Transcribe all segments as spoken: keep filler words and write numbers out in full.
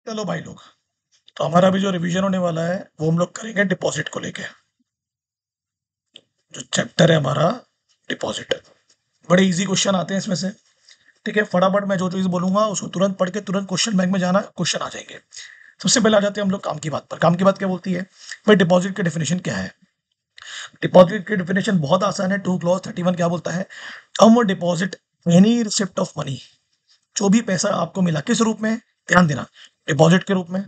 चलो भाई लोग, तो हमारा भी जो रिवीजन होने वाला है वो हम लोग करेंगे डिपॉजिट को लेके। जो चैप्टर है हमारा डिपॉजिट, बड़े इजी क्वेश्चन आते हैं इसमें से। ठीक है, फटाफट मैं जो चीज बोलूंगा उसको तुरंत पढ़ के तुरंत क्वेश्चन बैंक में जाना, क्वेश्चन आ जाएंगे। सबसे पहले आ जाते हैं हम लोग काम की बात पर। काम की बात क्या बोलती है भाई, डिपॉजिट की डेफिनेशन क्या है। डिपॉजिट की डेफिनेशन बहुत आसान है। टू क्लॉज थर्टी वन क्या बोलता है, हम deposit any receipt of money, जो भी पैसा आपको मिला किस रूप में, ध्यान देना, डिपॉजिट के रूप में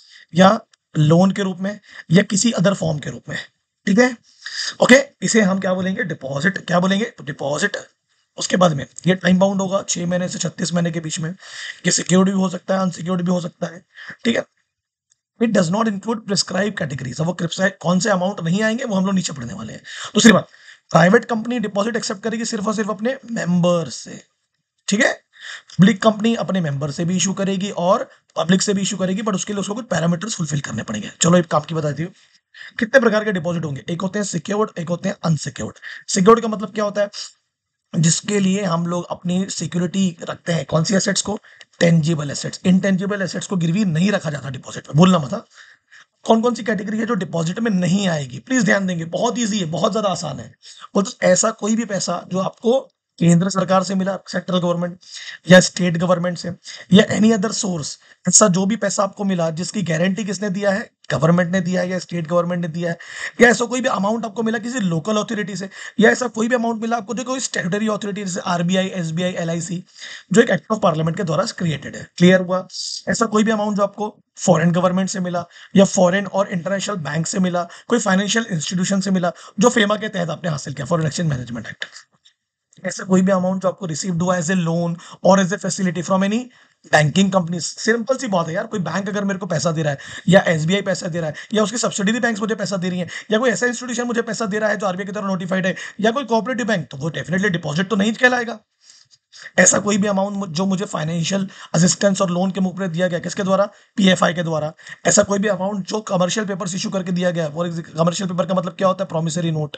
या लोन के रूप में या किसी अदर फॉर्म के रूप में। ठीक है, ओके, इसे हम क्या बोलेंगे, डिपॉजिट। क्या बोलेंगे, तो डिपॉजिट। उसके बाद में ये टाइम बाउंड होगा छह महीने से छत्तीस महीने के बीच में। ये सिक्योर्ड भी हो सकता है, अनसिक्योर्ड भी हो सकता है। ठीक है, it does not include prescribe categories. वो प्रिस्क्राइब कौन से अमाउंट नहीं आएंगे वो हम लोग नीचे पढ़ने वाले हैं। दूसरी बात, प्राइवेट कंपनी डिपॉजिट एक्सेप्ट करेगी सिर्फ और सिर्फ अपने मेंबर से। ठीक है, पब्लिक कंपनी अपने मेंबर से भी इशू करेगी और पब्लिक से भी इशू करेगी, बट उसके लिए उसको कुछ पैरामीटर्स फुलफिल करने पड़ेंगे। चलो एक काम की बताती हूँ, कितने प्रकार के डिपॉजिट होंगे। एक होते हैं सिक्योर्ड, एक होते हैं अनसिक्योर्ड। सिक्योर्ड का मतलब क्या होता है, जिसके लिए हम लोग अपनी सिक्योरिटी रखते हैं। कौन सी एसेट्स को, टेंजिबल एसेट्स। इनटेंजिबल एसेट्स को गिरवी नहीं रखा जाता डिपॉजिट में, बोलना मत। कौन कौन सी कैटेगरी है जो डिपॉजिट में नहीं आएगी, प्लीज ध्यान देंगे, बहुत इजी है, बहुत ज्यादा आसान है। वो तो ऐसा कोई भी पैसा जो आपको केंद्र सरकार से मिला, सेंट्रल गवर्नमेंट या स्टेट गवर्नमेंट से या एनी अदर सोर्स, ऐसा जो भी पैसा आपको मिला जिसकी गारंटी किसने दिया है, गवर्नमेंट ने दिया है या स्टेट गवर्नमेंट ने दिया है, या ऐसा कोई भी अमाउंट आपको मिला किसी लोकल अथॉरिटी से, या ऐसा कोई भी अमाउंट मिला आपको जो कोई स्टेटरी अथॉरिटी जैसे आरबीआई, एसबीआई, एलआईसी, जो एक एक्ट ऑफ पार्लियामेंट के द्वारा क्रिएटेड है। क्लियर हुआ। ऐसा कोई भी अमाउंट जो आपको फॉरेन गवर्नमेंट से मिला या फॉरेन और इंटरनेशनल बैंक से मिला, कोई फाइनेंशियल इंस्टीट्यूशन से मिला जो फेमा के तहत आपने हासिल किया, फॉरेन एक्सचेंज मैनेजमेंट एक्ट। ऐसा कोई भी अमाउंट जो आपको रिसीव्ड हुआ एज ए लोन और as a facility from any banking company. Simple सी बात है यार, कोई बैंक अगर मेरे को पैसा दे रहा है या एसबीआई पैसा दे रहा है या उसकी सब्सिडरी बैंक्स मुझे पैसा दे रही हैं या कोई ऐसा इंस्टीट्यूशन मुझे पैसा दे रहा है जो आरबीआई की तरह नोटिफाइड है या कोई कोऑपरेटिव बैंक, तो वो डेफिनेटली डिपॉजिट तो नहीं कहलाएगा। ऐसा कोई भी अमाउंट जो मुझे फाइनेंशियल असिस्टेंस और लोन के मुख में दिया गया, किसके द्वारा, पीएफआई के द्वारा। ऐसा कोई भी अमाउंट जो कमर्शियल पेपर्स इशू करके दिया गया, और कमर्शियल पेपर का मतलब क्या होता है, प्रोमिसरी नोट,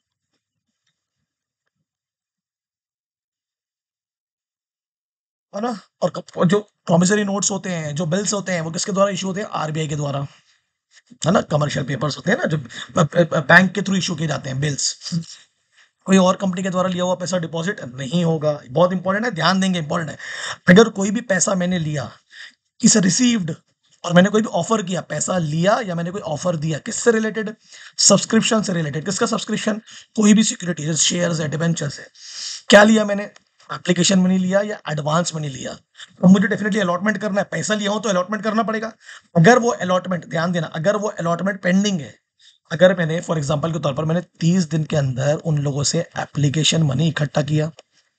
है ना। और क- जो प्रोमिसरी नोट्स होते हैं, जो बिल्स होते हैं, वो किसके द्वारा इशू होते हैं, आरबीआई के द्वारा, है ना। कमर्शियल पेपर्स होते हैं ना जो बैंक के थ्रू इशू किए जाते हैं, बिल्स। कोई और कंपनी के द्वारा लिया हुआ पैसा डिपॉजिट नहीं होगा। बहुत इंपॉर्टेंट है, ध्यान देंगे, इंपॉर्टेंट है। अगर कोई भी पैसा मैंने लिया, किस रिसीव्ड, और मैंने कोई भी ऑफर किया, पैसा लिया या मैंने कोई ऑफर दिया, किससे रिलेटेड, सब्सक्रिप्शन से रिलेटेड। किसका सब्सक्रिप्शन, कोई भी सिक्योरिटी जैसे शेयर्स है, डिबेंचर्स है। क्या लिया मैंने, एप्लीकेशन मनी लिया या एडवांस मनी लिया, तो मुझे डेफिनेटली अलॉटमेंट करना है। पैसा लिया हो तो अलॉटमेंट करना पड़ेगा। अगर वो अलॉटमेंट, ध्यान देना, अगर वो अलॉटमेंट पेंडिंग है, अगर मैंने फॉर एग्जांपल के तौर पर मैंने तीस दिन के अंदर उन लोगों से एप्लीकेशन मनी इकट्ठा किया,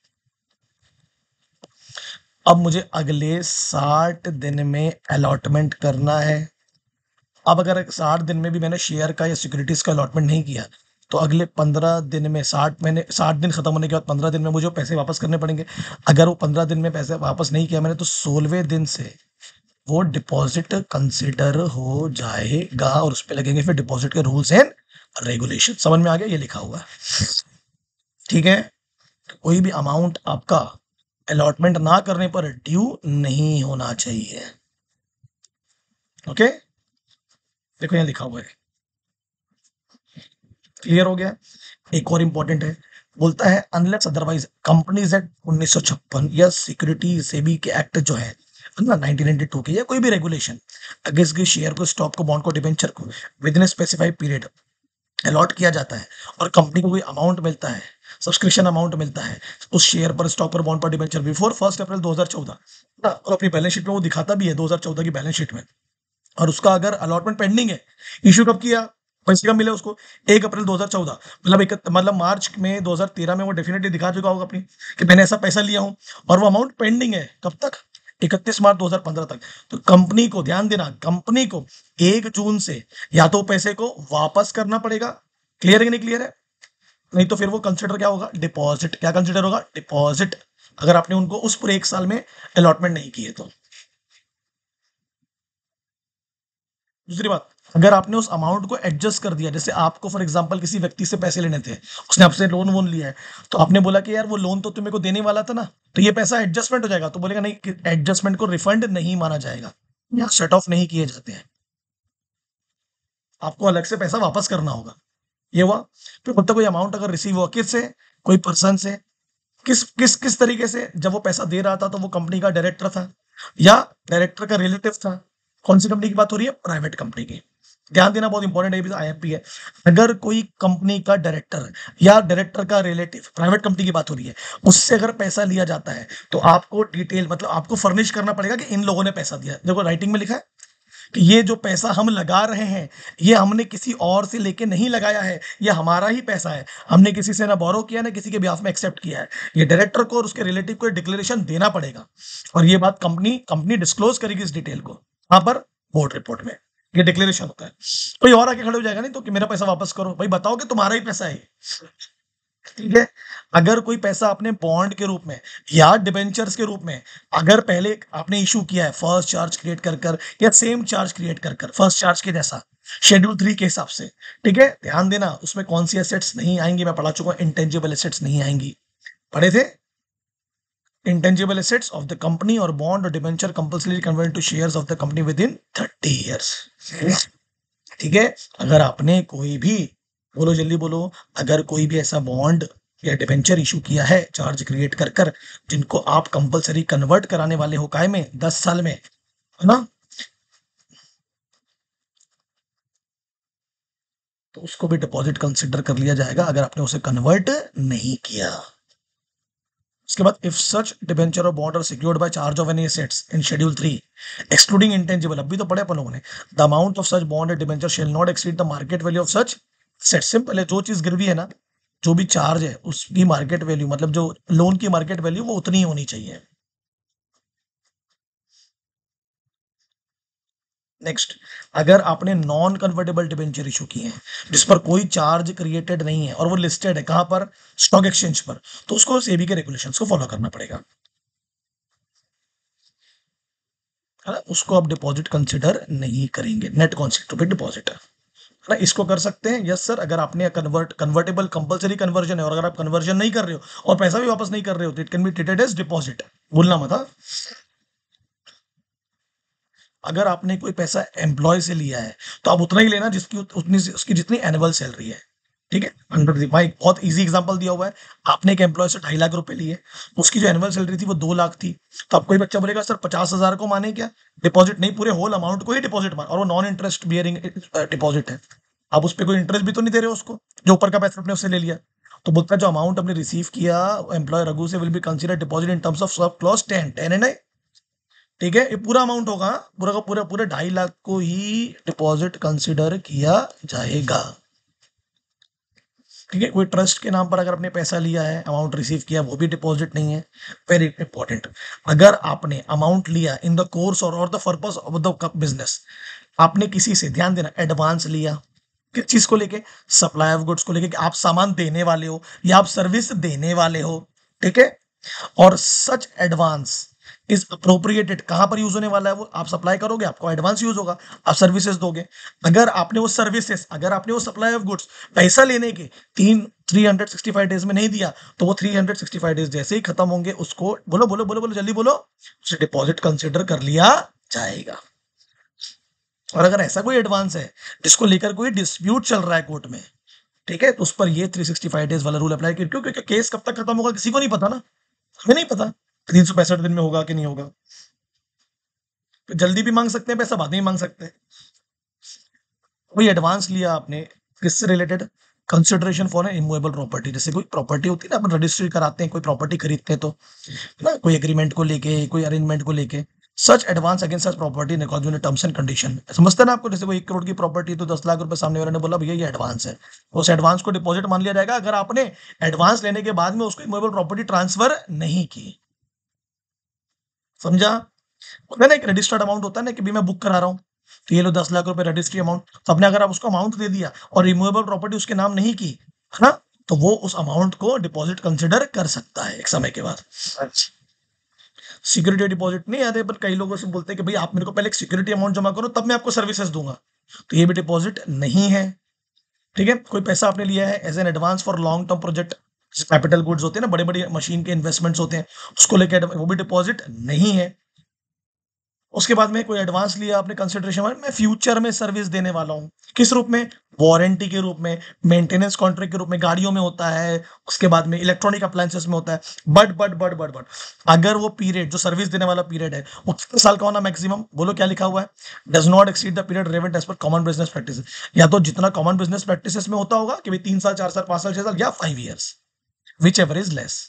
अब मुझे अगले साठ दिन में अलॉटमेंट करना है। अब अगर साठ दिन में भी मैंने शेयर का या सिक्योरिटीज का अलॉटमेंट नहीं किया, तो अगले पंद्रह दिन में, साठ महीने साठ दिन खत्म होने के बाद पंद्रह दिन में मुझे पैसे वापस करने पड़ेंगे। अगर वो पंद्रह दिन में पैसे वापस नहीं किया मैंने, तो सोलहवें दिन से वो डिपॉजिट कंसिडर हो जाएगा और उस पर लगेंगे फिर डिपॉजिट के रूल्स एंड रेगुलेशन। समझ में आ गया, ये लिखा हुआ है। ठीक है, कोई भी अमाउंट आपका अलॉटमेंट ना करने पर ड्यू नहीं होना चाहिए। ओके, देखो यहाँ लिखा हुआ है, क्लियर हो गया। एक और इंपॉर्टेंट है, बोलता है अनलेस अदरवाइज कंपनीज एक्ट उन्नीस सौ छप्पन या सिक्योरिटी सेबी के एक्ट जो है ना नाइनटीन नाइंटी टू के, या कोई भी रेगुलेशन अगेंस्ट के शेयर को, स्टॉक को, बॉन्ड को, डिबेंचर को within specified period allot किया जाता है और कंपनी को कोई अमाउंट मिलता है, सब्सक्रिप्शन अमाउंट मिलता है उस शेयर पर, स्टॉक पर, बॉन्ड पर, डिबेंचर बिफोर फर्स्ट अप्रैल दो हज़ार चौदह ना, और अपनी बैलेंस शीट में वो दिखाता भी है दो हज़ार चौदह की बैलेंस शीट में, और उसका अगर अलॉटमेंट पेंडिंग है, इश्यू कब किया, पैसे कब मिले उसको, एक अप्रैल दो हज़ार चौदह, मतलब एक मतलब मार्च में दो हज़ार तेरह में वो डेफिनेटली दिखा चुका होगा अपनी कि मैंने ऐसा पैसा लिया हूं, और वो अमाउंट पेंडिंग है कब तक, इकतीस मार्च दो हज़ार पंद्रह तक। तो कंपनी को, ध्यान देना, कंपनी को एक जून से या तो पैसे को वापस करना पड़ेगा। क्लियर है कि नहीं क्लियर है, नहीं तो फिर वो कंसिडर क्या होगा, डिपॉजिट। क्या कंसिडर होगा, डिपॉजिट, अगर आपने उनको उस पूरे एक साल में अलॉटमेंट नहीं किए तो। दूसरी बात, अगर आपने उस अमाउंट को एडजस्ट कर दिया, जैसे आपको फॉर एग्जांपल किसी व्यक्ति से पैसे लेने थे, उसने आपसे लोन वोन लिया है, तो आपने बोला कि यार वो लोन तो तुम्हें को देने वाला था ना, तो ये पैसा एडजस्टमेंट हो जाएगा, तो बोलेगा नहीं, एडजस्टमेंट को रिफंड नहीं माना जाएगा। यहाँ सेट ऑफ नहीं किए जाते हैं, आपको अलग से पैसा वापस करना होगा। ये हुआ। फिर मतलब कोई अमाउंट अगर रिसीव हुआ किससे, कोई पर्सन से, किस किस किस तरीके से, जब वो पैसा दे रहा था तो वो कंपनी का डायरेक्टर था या डायरेक्टर का रिलेटिव था। कौन सी कंपनी की बात हो रही है, प्राइवेट कंपनी की। ध्यान देना बहुत इंपॉर्टेंट है, आईएफपी है। अगर कोई कंपनी का डायरेक्टर या डायरेक्टर का रिलेटिव, प्राइवेट कंपनी की बात हो रही है, उससे अगर पैसा लिया जाता है तो आपको डिटेल मतलब आपको फर्निश करना पड़ेगा कि इन लोगों ने पैसा दिया। देखो राइटिंग में लिखा है कि ये जो पैसा हम लगा रहे हैं ये हमने किसी और से लेके नहीं लगाया है, ये हमारा ही पैसा है, हमने किसी से ना बोरो किया ना किसी के बिहाफ में एक्सेप्ट किया है। ये डायरेक्टर को और उसके रिलेटिव को डिक्लेरेशन देना पड़ेगा, और ये बात कंपनी कंपनी डिस्क्लोज करेगी इस डिटेल को वहां पर बोर्ड रिपोर्ट में। ये डिक्लेरेशन होता है। कोई और आके खड़े हो जाएगा नहीं तो कि मेरा पैसा वापस करो, भाई बताओ कि तुम्हारा ही पैसा है, ठीक है। अगर कोई पैसा आपने बॉन्ड के रूप में या डिबेंचर्स के रूप में अगर पहले आपने इशू किया है फर्स्ट चार्ज क्रिएट कर कर या सेम चार्ज क्रिएट कर कर फर्स्ट चार्ज के जैसा शेड्यूल थ्री के हिसाब से, ठीक है, ध्यान देना उसमें कौन सी एसेट्स नहीं आएंगी, मैं पढ़ा चुका हूं, इंटेंजिबल एसेट्स नहीं आएंगी, पढ़े थे। Intangible assets of the company और बॉन्ड और debenture compulsory convert to shares of the company within thirty years, ठीक है। अगर आपने कोई भी, बोलो जल्दी बोलो, अगर कोई भी ऐसा बॉन्ड या डिबेंचर इशू किया है चार्ज क्रिएट कर कर जिनको आप कंपलसरी कन्वर्ट कराने वाले हो काय में दस साल में, है ना, तो उसको भी डिपॉजिट कंसिडर कर लिया जाएगा अगर आपने उसे कन्वर्ट नहीं किया। उसके बाद इफ सच डिबेंचर और bond are secured by charge of any assets in schedule three excluding intangible, अभी तो पढ़े अपन लोगों ने, the amount of such bond and debenture shall not exceed the market value of such set. Simple है, जो चीज गिरवी है ना, जो भी चार्ज है उसकी मार्केट वैल्यू मतलब जो लोन की मार्केट वैल्यू वो उतनी ही होनी चाहिए। नेक्स्ट, अगर आपने नॉन कन्वर्टेबल डिबेंचर इशू किए हैं जिस पर कोई चार्ज क्रिएटेड नहीं है और वो लिस्टेड है कहां पर, स्टॉक एक्सचेंज पर, तो उसको सेबी के रेगुलेशंस को फॉलो करना पड़ेगा, है ना, उसको आप डिपॉजिट कंसिडर नहीं करेंगे, नेट कॉन्सेप्ट डिपॉजिट है ना, इसको कर सकते हैं यस सर। अगर आपने कन्वर्ट कन्वर्टेबल कंपलसरी कन्वर्जन है और अगर आप कन्वर्जन नहीं कर रहे हो और पैसा भी वापस नहीं कर रहे हो तो it can be treated as deposit, भूलना मत। हाँ? अगर आपने कोई पैसा एम्प्लॉय से लिया है तो आप उतना ही लेना जिसकी उतनी उसकी जितनी एनुअल सैलरी है, ठीक है। अंडर भाई बहुत इजी एग्जांपल दिया हुआ है, आपने एक एम्प्लॉय से ढाई लाख रुपए लिए, उसकी जो एनुअल सैलरी थी वो दो लाख थी, तो अब कोई बच्चा बोलेगा सर पचास हजार को माने क्या डिपॉजिट, नहीं पूरे होल अमाउंट को ही डिपॉजिट मान, और वो नॉन इंटरेस्ट बियरिंग डिपॉजिट है, आप उस पर कोई इंटरेस्ट भी तो नहीं दे रहे हो उसको, जो ऊपर का पैसा आपने उससे ले लिया। तो बोलता है जो अमाउंट हमने रिसीव किया एम्प्लॉय रघु से will be consider deposit in terms of sub clause ten ten and, ठीक है, ये पूरा अमाउंट होगा, पूरा का पूरा पूरे ढाई लाख को ही डिपॉजिट कंसिडर किया जाएगा, ठीक है। कोई ट्रस्ट के नाम पर अगर आपने पैसा लिया है अमाउंट रिसीव किया वो भी डिपॉजिट नहीं है। वेरी इंपॉर्टेंट, अगर आपने अमाउंट लिया इन द कोर्स और और the purpose of the business, आपने किसी से, ध्यान देना, एडवांस लिया किस चीज को लेके, सप्लाई ऑफ गुड्स को लेके कि आप सामान देने वाले हो या आप सर्विस देने वाले हो, ठीक है, और सच एडवांस इज अप्रोप्रिएटेड, कहां पर यूज होने वाला है वो, आप सप्लाई करोगे आपको एडवांस यूज होगा, आप सर्विसेज दोगे। अगर आपने वो सर्विसेज, अगर आपने वो सप्लाई ऑफ गुड्स पैसा लेने के तीन three hundred sixty five days में नहीं दिया तो वो three hundred sixty five days जैसे ही खत्म होंगे उसको, बोलो बोलो बोलो बोलो जल्दी बोलो, उसे डिपॉजिट कंसिडर कर लिया जाएगा। और अगर ऐसा कोई एडवांस है जिसको लेकर कोई डिस्प्यूट चल रहा है कोर्ट में, ठीक है, तो उस पर ये थ्री सिक्सटी फाइव डेज वाला रूल अप्लाई कर, क्यों, क्योंकि केस कब तक खत्म होगा किसी को नहीं पता ना, हमें नहीं पता तीन सौ पैंसठ दिन में होगा कि नहीं होगा, तो जल्दी भी मांग सकते हैं पैसा, बाद में भी मांग सकते हैं। कोई एडवांस लिया आपने किससे रिलेटेड, consideration for an immovable property, जैसे कोई प्रॉपर्टी होती है ना, अपन रजिस्ट्री कराते हैं कोई प्रॉपर्टी खरीदते हैं तो, ना, कोई एग्रीमेंट को लेके कोई अरेंजमेंट को लेके, such advance against such property in according with terms and condition, समझते हैं ना आपको, जैसे कोई एक करोड़ की प्रॉपर्टी तो दस लाख रुपए सामने वाले ने बोला भैया ये एडवांस है, उस एडवांस को डिपॉजिट मान लिया जाएगा अगर आपने एडवांस लेने के बाद में उसको इमूवेबल प्रॉपर्टी ट्रांसफर नहीं की, समझा। होता है ना एक रजिस्टर्ड अमाउंट होता है ना कि भी मैं बुक करा रहा हूँ तो ये लो दस लाख रुपए रजिस्ट्री अमाउंट, तो आपने अगर आप उसको अमाउंट दे दिया और रिमूवेबल प्रॉपर्टी उसके नाम नहीं की, है ना, तो वो उस अमाउंट को डिपॉजिट कंसिडर कर सकता है एक समय के बाद। सिक्योरिटी डिपॉजिट नहीं आते, पर कई लोगों से बोलते हैं कि भाई आप मेरे को पहले एक सिक्योरिटी अमाउंट जमा करो तब मैं आपको सर्विसेज दूंगा, तो ये भी डिपॉजिट नहीं है, ठीक है। कोई पैसा आपने लिया है as an advance for long term project, capital goods होते हैं ना, बड़े बड़े मशीन के इन्वेस्टमेंट्स होते हैं, उसको लेकर वो भी डिपॉजिट नहीं है। उसके बाद में कोई एडवांस लिया आपने कंसिडरेशन में, मैं फ्यूचर में सर्विस देने वाला हूँ, किस रूप में, वारंटी के रूप में, मेंटेनेंस कॉन्ट्रैक्ट के रूप में, गाड़ियों में होता है, उसके बाद में इलेक्ट्रॉनिक अप्लायंसेस में होता है। But but but but but अगर वो पीरियड जो सर्विस देने वाला पीरियड है वो कितने साल का होना मैक्सिमम, बोलो क्या लिखा हुआ है, does not exceed the period relevant as per common business practice. या तो जितना कॉमन बिजनेस प्रैक्टिसेस में होता होगा कि भाई तीन साल, चार साल, पांच साल, छह साल, या five years, whichever is less.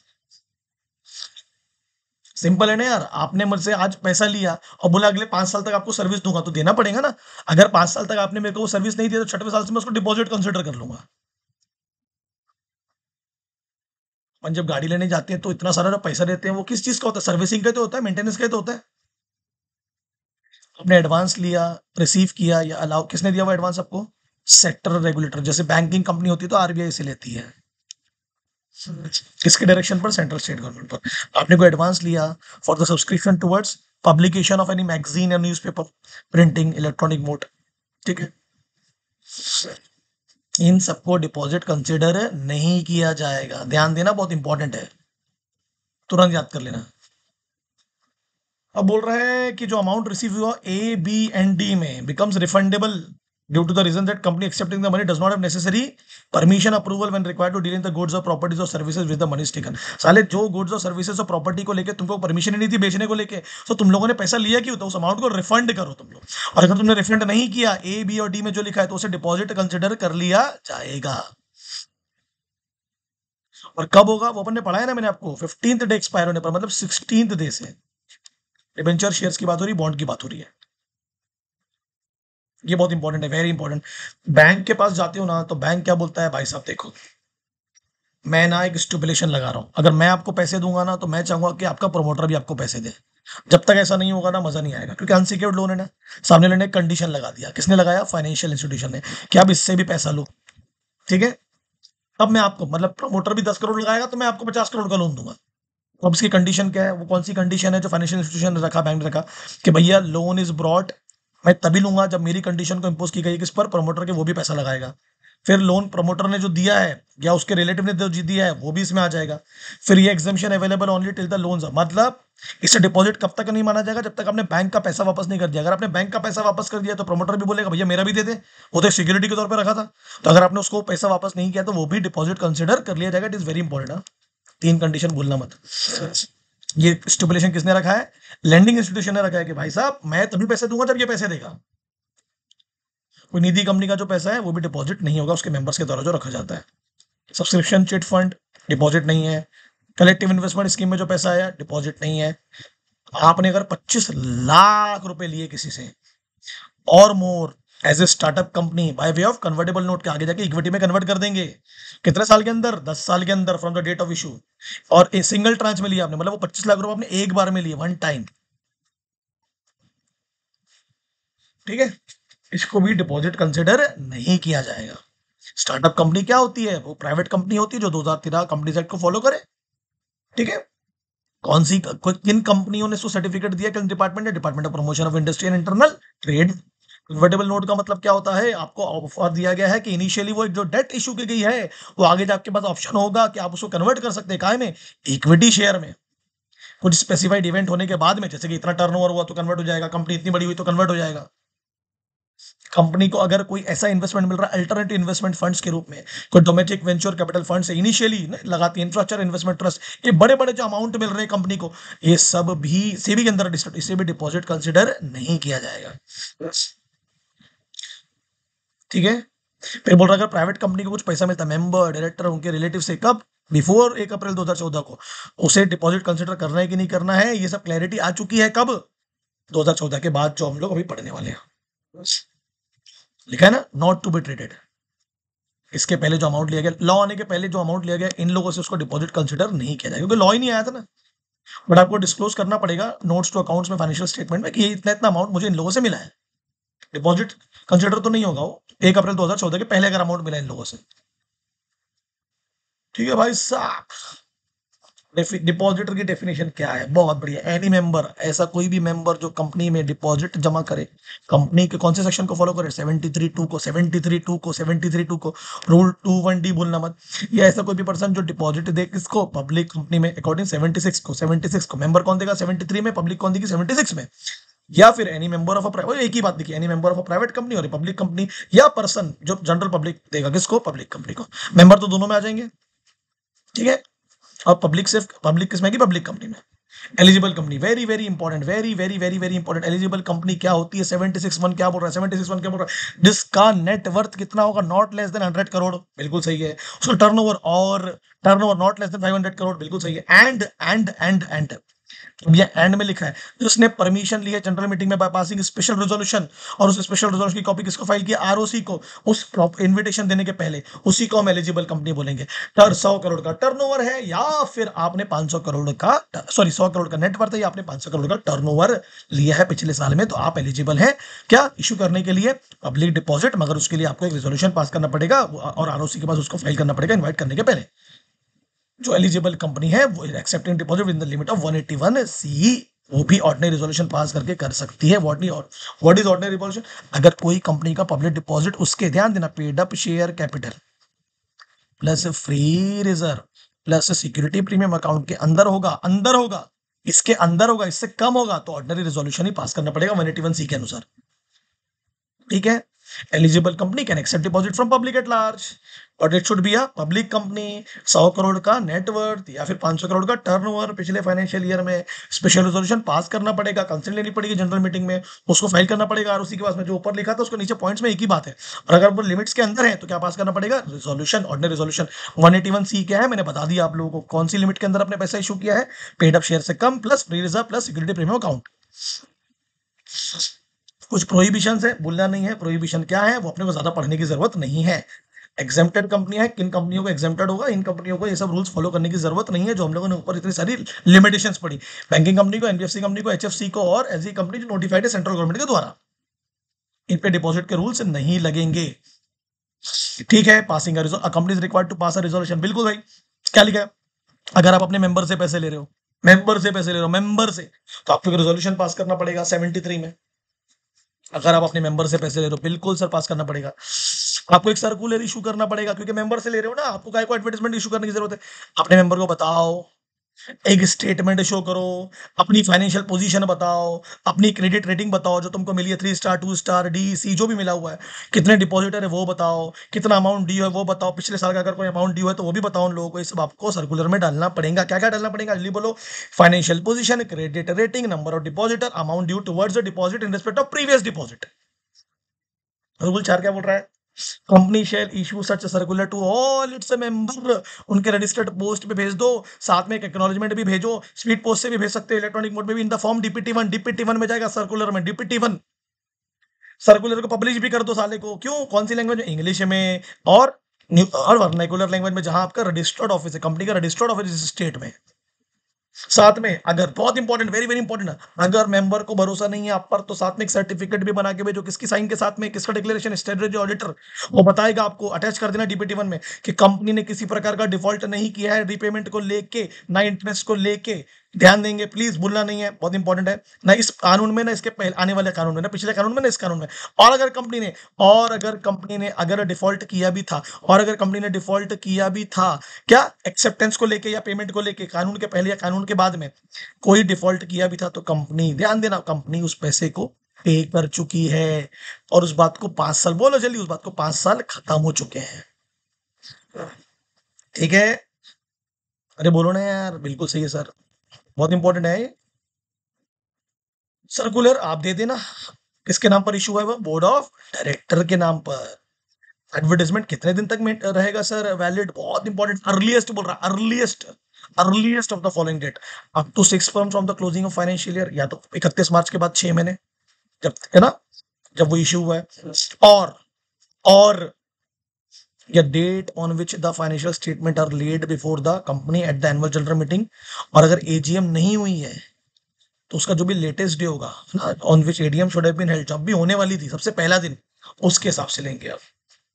Simple है ना यार, आपने मुझसे आज पैसा लिया और बोला अगले पांच साल तक आपको सर्विस दूंगा, तो देना पड़ेगा ना। अगर पांच साल तक आपने मेरे को वो सर्विस नहीं दिया तो छठवें साल से मैं उसको डिपॉजिट कंसिडर कर लूंगा। अपन जब गाड़ी लेने जाते हैं तो इतना सारा जो पैसा देते हैं वो किस चीज का होता है, सर्विसिंग का तो होता है, मेंटेनेंस का तो होता है। आपने एडवांस लिया, रिसीव किया या अलाउ, किसने दिया वो एडवांस आपको, सेक्टर रेगुलेटर, जैसे बैंकिंग कंपनी होती है तो आरबीआई से लेती है। किसके डायरेक्शन पर, सेंट्रल स्टेट गवर्नमेंट पर। आपने कोई एडवांस लिया for the subscription towards publication of any magazine या न्यूज़पेपर, प्रिंटिंग, इलेक्ट्रॉनिक मोड, ठीक है। इन सबको डिपॉजिट कंसिडर नहीं किया जाएगा, ध्यान देना, बहुत इंपॉर्टेंट है, तुरंत याद कर लेना। अब बोल रहे हैं कि जो अमाउंट रिसीव हुआ ए बी एंड डी में becomes refundable due to the reason that company accepting the money does not have necessary permission approval when required to deal in the goods और प्रॉपर्टीज और services with the money taken. साले जो goods और services और property को लेके तुमको permission ही नहीं थी बेचने को लेके, तो तुम लोगों ने पैसा लिया क्यों, तो उस अमाउंट को रिफंड करो तुम लोग। और अगर तुमने रिफंड नहीं किया ए बी और डी में जो लिखा है तो उसे डिपॉजिट कंसिडर कर लिया जाएगा। और कब होगा वो अपन ने पढ़ा है ना मैंने आपको, फिफ्टींथ डे एक्सपायर होने पर, मतलब सिक्सटींथ डे से। डिबेंचर शेयर्स की बात हो रही, बॉन्ड की बात हो रही है, ये बहुत इंपॉर्टेंट है, वेरी इंपॉर्टेंट। बैंक के पास जाते हो ना तो बैंक क्या बोलता है, भाई साहब देखो मैं ना एक स्टिपुलेशन लगा रहा हूं, अगर मैं आपको पैसे दूंगा ना तो मैं चाहूंगा कि आपका प्रमोटर भी आपको पैसे दे। जब तक ऐसा नहीं होगा ना मजा नहीं आएगा, क्योंकि अनसिक्योर्ड लोन है ना। सामने वाले ने कंडीशन लगा दिया, किसने लगाया, फाइनेंशियल इंस्टीट्यूशन ने, कि आप इससे भी पैसा लो, ठीक है। तब मैं आपको, मतलब प्रमोटर भी दस करोड़ लगाएगा तो मैं आपको पचास करोड़ का लोन दूंगा। तो अब इसकी कंडीशन क्या है, वो कौन सी कंडीशन है जो फाइनेंशियल इंस्टीट्यूशन ने रखा, बैंक ने रखा, कि भैया लोन इज ब्रॉड, मैं तभी लूंगा जब मेरी कंडीशन को इंपोज की गई, किस पर, प्रमोटर के, वो भी पैसा लगाएगा। फिर लोन प्रमोटर ने जो दिया है या उसके रिलेटिव ने जो दिया है वो भी इसमें आ जाएगा। फिर ये exemption available only till the loans, मतलब इसे डिपॉजिट कब तक नहीं माना जाएगा, जब तक आपने बैंक का पैसा वापस नहीं कर दिया। अगर आपने बैंक का पैसा वापस कर दिया तो प्रमोटर भी बोलेगा भैया मेरा भी दे दे, वो तो सिक्योरिटी के तौर पर रखा था। तो अगर आपने उसको पैसा वापस नहीं किया तो वो भी डिपॉजिट कंसिडर कर लिया जाएगा। It is very important. तीन कंडीशन भूलना मत। ये स्टिपुलेशन किसने रखा है, लैंडिंग इंस्टीट्यूशन ने रखा है, कि भाई साहब मैं तभी पैसे दूंगा जब ये पैसे देगा। कोई निधि कंपनी का जो पैसा है वो भी डिपॉजिट नहीं होगा उसके मेंबर्स के द्वारा जो रखा जाता है। सब्सक्रिप्शन चिट फंड डिपॉजिट नहीं है। कलेक्टिव इन्वेस्टमेंट स्कीम में जो पैसा आया डिपॉजिट नहीं है। आपने अगर पच्चीस लाख रुपए लिए किसी से और more as a startup company by way of convertible note के, आगे जाके इक्विटी में कन्वर्ट कर देंगे, कितने साल के अंदर, दस साल के अंदर from the date of issue, और ए सिंगल ट्रांच में लिया आपने, मतलब वो पच्चीस लाख रुपए आपने एक बार में लिए, वन टाइम, ठीक है, इसको भी डिपॉजिट कंसिडर नहीं किया जाएगा। स्टार्टअप कंपनी क्या होती है, वो प्राइवेट कंपनी होती है जो दो हज़ार तेरह कंपनी एक्ट को फॉलो करे, ठीक है। कौन सी, किन कंपनियों ने उसको सर्टिफिकेट दिया, किन डिपार्टमेंट ने, department of promotion of industry and internal trade. Convertible note का मतलब क्या होता है, आपको ऑफर दिया गया है कि इनिशियली वो जो डेट इशू की गई है वो आगे आपके पास ऑप्शन होगा कि आप उसको कन्वर्ट कर सकते हैं, काय में, इक्विटी शेयर में। कुछ स्पेसिफाइड इवेंट होने के बाद में, जैसे कि इतना टर्नओवर हुआ तो कन्वर्ट हो जाएगा, कंपनी इतनी बड़ी हुई तो कन्वर्ट हो जाएगा। कंपनी को अगर कोई ऐसा इन्वेस्टमेंट मिल रहा है अल्टरनेटिव इन्वेस्टमेंट फंड्स के रूप में, कोई डोमेस्टिक वेंचर कैपिटल फंड से इनिशियली लगाती है, इंफ्रास्ट्रक्चर इन्वेस्टमेंट ट्रस्ट, ये बड़े बड़े जो अमाउंट मिल रहे हैं कंपनी को, ये सब भी सेबी के अंदर इसे भी डिपॉजिट कंसिडर नहीं किया जाएगा, ठीक है। फिर बोल रहा है अगर प्राइवेट कंपनी को कुछ पैसा मिलता है मेंबर, डायरेक्टर, उनके रिलेटिव से, कब, बिफोर एक अप्रैल दो हज़ार चौदह को, उसे डिपॉजिट कंसिडर करना है कि नहीं करना है, ये सब क्लैरिटी आ चुकी है कब, दो हज़ार चौदह के बाद, जो हम लोग अभी पढ़ने वाले हैं। लिखा है ना, नॉट टू बी ट्रेडेड। इसके पहले जो अमाउंट लिया गया, लॉ आने के पहले जो अमाउंट लिया गया, इन लोगों से उसको डिपॉजिट कंसिडर नहीं किया जाएगा, क्योंकि लॉ ही नहीं आया था ना। बट आपको डिस्क्लोज करना पड़ेगा नोट्स टू अकाउंट्स में, फाइनेंशियल स्टेटमेंट में, कि ये इतना इतना अमाउंट मुझे इन लोगों से मिला है। डिपॉजिट कंसिडर तो नहीं होगा वो एक अप्रैल दो हज़ार चौदह के पहले अगर अमाउंट मिला इन लोगों से, ठीक है भाई साहब। डिपॉजिटर की डेफिनेशन क्या है, बहुत बढ़िया, एनी मेंबर, ऐसा कोई भी मेंबर जो कंपनी में डिपॉजिट जमा करे, कंपनी के कौन से सेक्शन को फॉलो करे, सेवेंटी थ्री टू को, सेवेंटी थ्री टू को, सेवेंटी थ्री टू को, रूल टू वन डी भूलना मत। या ऐसा कोई भी पर्सन जो डिपॉजिट दे किसको, पब्लिक कंपनी में, अकॉर्डिंग सेवेंटी सिक्स को, सेवेंटी सिक्स को मेंबर कौन देगा सेवेंटी थ्री में, पब्लिक कौन देगी सेवेंटी सिक्स में, या फिर any member of a private, एक ही बात देखिए, any member of a private company और पब्लिक कंपनी, या पर्सन जो जनरल पब्लिक देगा, किसको, पब्लिक कंपनी को। मेंबर तो दोनों में आ जाएंगे, ठीक है। और पब्लिक सिर्फ पब्लिक किसमें की, पब्लिक कंपनी में। Eligible company, very very important, very very very very important. Eligible company क्या होती है, सेवेंटी सिक्स वन क्या बोल रहा है, सेवेंटी सिक्स वन क्या बोल रहा है, जिसका नेटवर्थ कितना होगा, not less than hundred crore, बिल्कुल सही है। उसका टर्नओवर और turnover not less than five hundred crore, बिल्कुल सही है। एंड एंड एंड एंड अब ये एंड में लिखा है, उसने परमिशन ली है जनरल मीटिंग में बाय पासिंग स्पेशल रेजोल्यूशन, और उस स्पेशल रेजोल्यूशन की कॉपी किसको फाइल किया, आरओसी को, उस इनविटेशन देने के पहले, उसी को हम एलिजिबल कंपनी बोलेंगे। टर सौ करोड़ का टर्नओवर है, या फिर आपने पांच सौ करोड़ का, सॉरी सौ करोड़ का नेटवर्थ है, या आपने पांच सौ करोड़ का टर्नओवर लिया है पिछले साल में, तो आप एलिजिबल हैं क्या इशू करने के लिए पब्लिक डिपॉजिट। मगर उसके लिए आपको एक रेजोल्यूशन पास करना पड़ेगा और आरओसी के पास उसको फाइल करना पड़ेगा इन्वाइट करने के पहले। जो एलिजिबल कंपनी है वो accepting deposit in the limit of one eighty one C, वो भी ऑर्डिनरी रिजोल्यूशन पास करके कर सकती है। What what is ordinary resolution, अगर कोई कंपनी का पब्लिक डिपॉजिट, उसके ध्यान देना, paid up share capital plus free reserve plus security premium account के अंदर होगा, अंदर होगा, इसके अंदर होगा, इससे कम होगा तो ऑर्डिनरी रिजोल्यूशन ही पास करना पड़ेगा वन एटी वन सी के अनुसार, ठीक है। Eligible company can accept deposit from public at large, but it should be a public company, सौ करोड़ का नेटवर्थ या फिर पांच सौ करोड़ का टर्नओवर पिछले फाइनेंशियल ईयर में, स्पेशल रेजोल्यूशन पास करना पड़ेगा, कंसेंट लेनी पड़ेगी जनरल मीटिंग में, उसको फाइल करना पड़ेगा आरओसी के पास में, जो ऊपर लिखा था उसको नीचे पॉइंट्स में एक ही बात है। और अगर वो लिमिट्स के अंदर है तो क्या पास करना पड़ेगा, resolution, ordinary resolution. One eighty one C क्या है, मैंने बता दिया आप लोगों को, कौन सी लिमिट के अंदर अपने पैसा इशू किया है, पेड अप शेयर से कम plus free reserve plus security premium account. कुछ प्रोहिबिशन है, भूलना नहीं है, प्रोहिबिशन क्या है वो अपने को ज्यादा पढ़ने की जरूरत नहीं है। एग्जेम्प्टेड कंपनियां है, किन कंपनियों को एग्जेम्प्टेड होगा, इन कंपनियों को ये सब रूल्स फॉलो करने की जरूरत नहीं है, जो हम लोगों ने ऊपर इतनी सारी लिमिटेशंस पढ़ी। बैंकिंग कंपनी को, एनबीएफसी कंपनी को, एचएफसी को, और ऐसी कंपनी जो नोटिफाइड है सेंट्रल गवर्नमेंट के द्वारा, इन पे डिपॉजिट के रूल्स नहीं लगेंगे, ठीक है। Passing a company is required to pass a resolution, बिल्कुल भाई, क्या लिखा है, अगर आप अपने मेंबर से पैसे ले रहे हो, मेंबर से पैसे ले रहे हो, मेंबर से, तो आपको रेजोल्यूशन पास करना पड़ेगा सेवेंटी थ्री में। अगर आप अपने मेंबर से पैसे ले रहे हो, बिल्कुल सर पास करना पड़ेगा। आपको एक सर्कुलर इशू करना पड़ेगा, क्योंकि मेंबर से ले रहे हो ना, आपको काय को एडवर्टाइजमेंट इशू करने की जरूरत है। अपने मेंबर को बताओ, एक स्टेटमेंट शो करो, अपनी फाइनेंशियल पोजीशन बताओ, अपनी क्रेडिट रेटिंग बताओ जो तुमको मिली है, three star, two star, D C जो भी मिला हुआ है, कितने डिपॉजिटर है वो बताओ, कितना अमाउंट ड्यू है वो बताओ, पिछले साल का अगर कोई अमाउंट ड्यू है तो वो भी बताओ उन लोगों को। ये सब आपको सर्कुलर में डालना पड़ेगा। क्या क्या डालना पड़ेगा, जल्दी बोलो, financial position, credit rating, number of depositor, amount due towards the deposit in respect of previous deposit. Rule चार क्या बोल रहा है, company shall issue such circular to all its member, उनके रजिस्टर्ड पोस्ट पे भेज दो, साथ में एक एक्नॉलेजमेंट भी भेजो, स्पीड पोस्ट से भी भेज सकते हो, इलेक्ट्रॉनिक मोड में भी, in the form DPT one, DPT one में जाएगा सर्कुलर में, डीपीटी वन। सर्कुलर को पब्लिश भी कर दो साले को, क्यों, कौन सी लैंग्वेज में, इंग्लिश में, और और वर्नाकुलर लैंग्वेज में, जहां आपका रजिस्टर्ड ऑफिस है, कंपनी का रजिस्टर्ड ऑफिस स्टेट में। साथ में अगर, बहुत इंपॉर्टेंट, वेरी वेरी इंपॉर्टेंट, अगर मेंबर को भरोसा नहीं है आप पर, तो साथ में एक सर्टिफिकेट भी बना के भेजो, किसकी साइन के साथ में, किसका डिक्लेरेशन, स्टेटरी ऑडिटर वो बताएगा आपको, अटैच कर देना डीपीटी वन में, कि कंपनी ने किसी प्रकार का डिफॉल्ट नहीं किया है रीपेमेंट को लेके, ना इंटरेस्ट को लेके। ध्यान देंगे प्लीज, भूलना नहीं है, बहुत इंपॉर्टेंट है ना, इस कानून में ना, इसके पहले आने वाले कानून में ना, पिछले कानून में ना, इस कानून में। और अगर कंपनी ने और अगर कंपनी ने अगर डिफॉल्ट किया भी था, और अगर कंपनी ने डिफॉल्ट किया भी था, क्या एक्सेप्टेंस को लेके या पेमेंट को लेके, कानून के पहले या कानून के बाद में कोई डिफॉल्ट किया भी था, तो कंपनी, ध्यान देना, कंपनी उस पैसे को पे कर चुकी है, और उस बात को पांच साल, बोलो जल्दी, उस बात को पांच साल खत्म हो चुके हैं, ठीक है। अरे बोलो ना यार, बिल्कुल सही है सर, बहुत इंपॉर्टेंट है ये। सर्कुलर आप दे देना, किसके नाम पर इशू है, वो बोर्ड ऑफ डायरेक्टर के नाम पर। एडवर्टाइजमेंट कितने दिन तक में रहेगा सर वैलिड, बहुत इंपॉर्टेंट, अर्लीस्ट बोल रहा, earliest, earliest of the following date, up to six month from the closing of financial year, या तो इकतीस मार्च के बाद छह महीने, जब, है ना, जब वो इशू हुआ है, और और या date on which the financial statement are laid before the company at the annual general meeting. और अगर एजीएम नहीं हुई है तो उसका जो भी लेटेस्ट डे होगा ना, on which ADM should have been held, जब भी होने वाली थी सबसे पहला दिन, उसके हिसाब से लेंगे आप,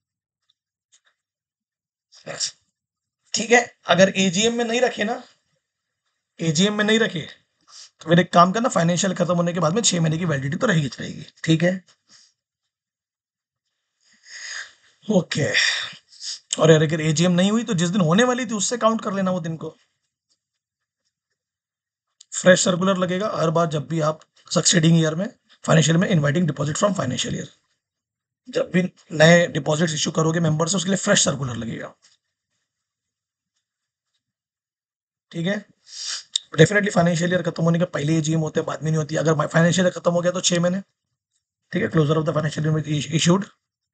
ठीक है। अगर एजीएम में नहीं रखे ना, एजीएम में नहीं रखे, तो फिर एक काम करना, फाइनेंशियल खत्म होने के बाद में छह महीने की वैलिडिटी तो रहेगी रहेगी, ठीक है, ओके। और यार अगर एजीएम नहीं हुई तो जिस दिन होने वाली थी उससे काउंट कर लेना वो दिन को। फ्रेश सर्कुलर लगेगा हर बार जब भी आप सक्सीडिंग ईयर में फाइनेंशियल में inviting deposit from financial year, जब भी नए डिपॉजिट इश्यू करोगे मेंबर से उसके लिए फ्रेश सर्कुलर लगेगा, ठीक है। डेफिनेटली फाइनेंशियल ईयर खत्म होने के पहले एजीएम होते हैं, बाद में नहीं होती। अगर फाइनेंशियल ईयर खत्म हो गया तो छह महीने, ठीक है, closure of the financial year issued,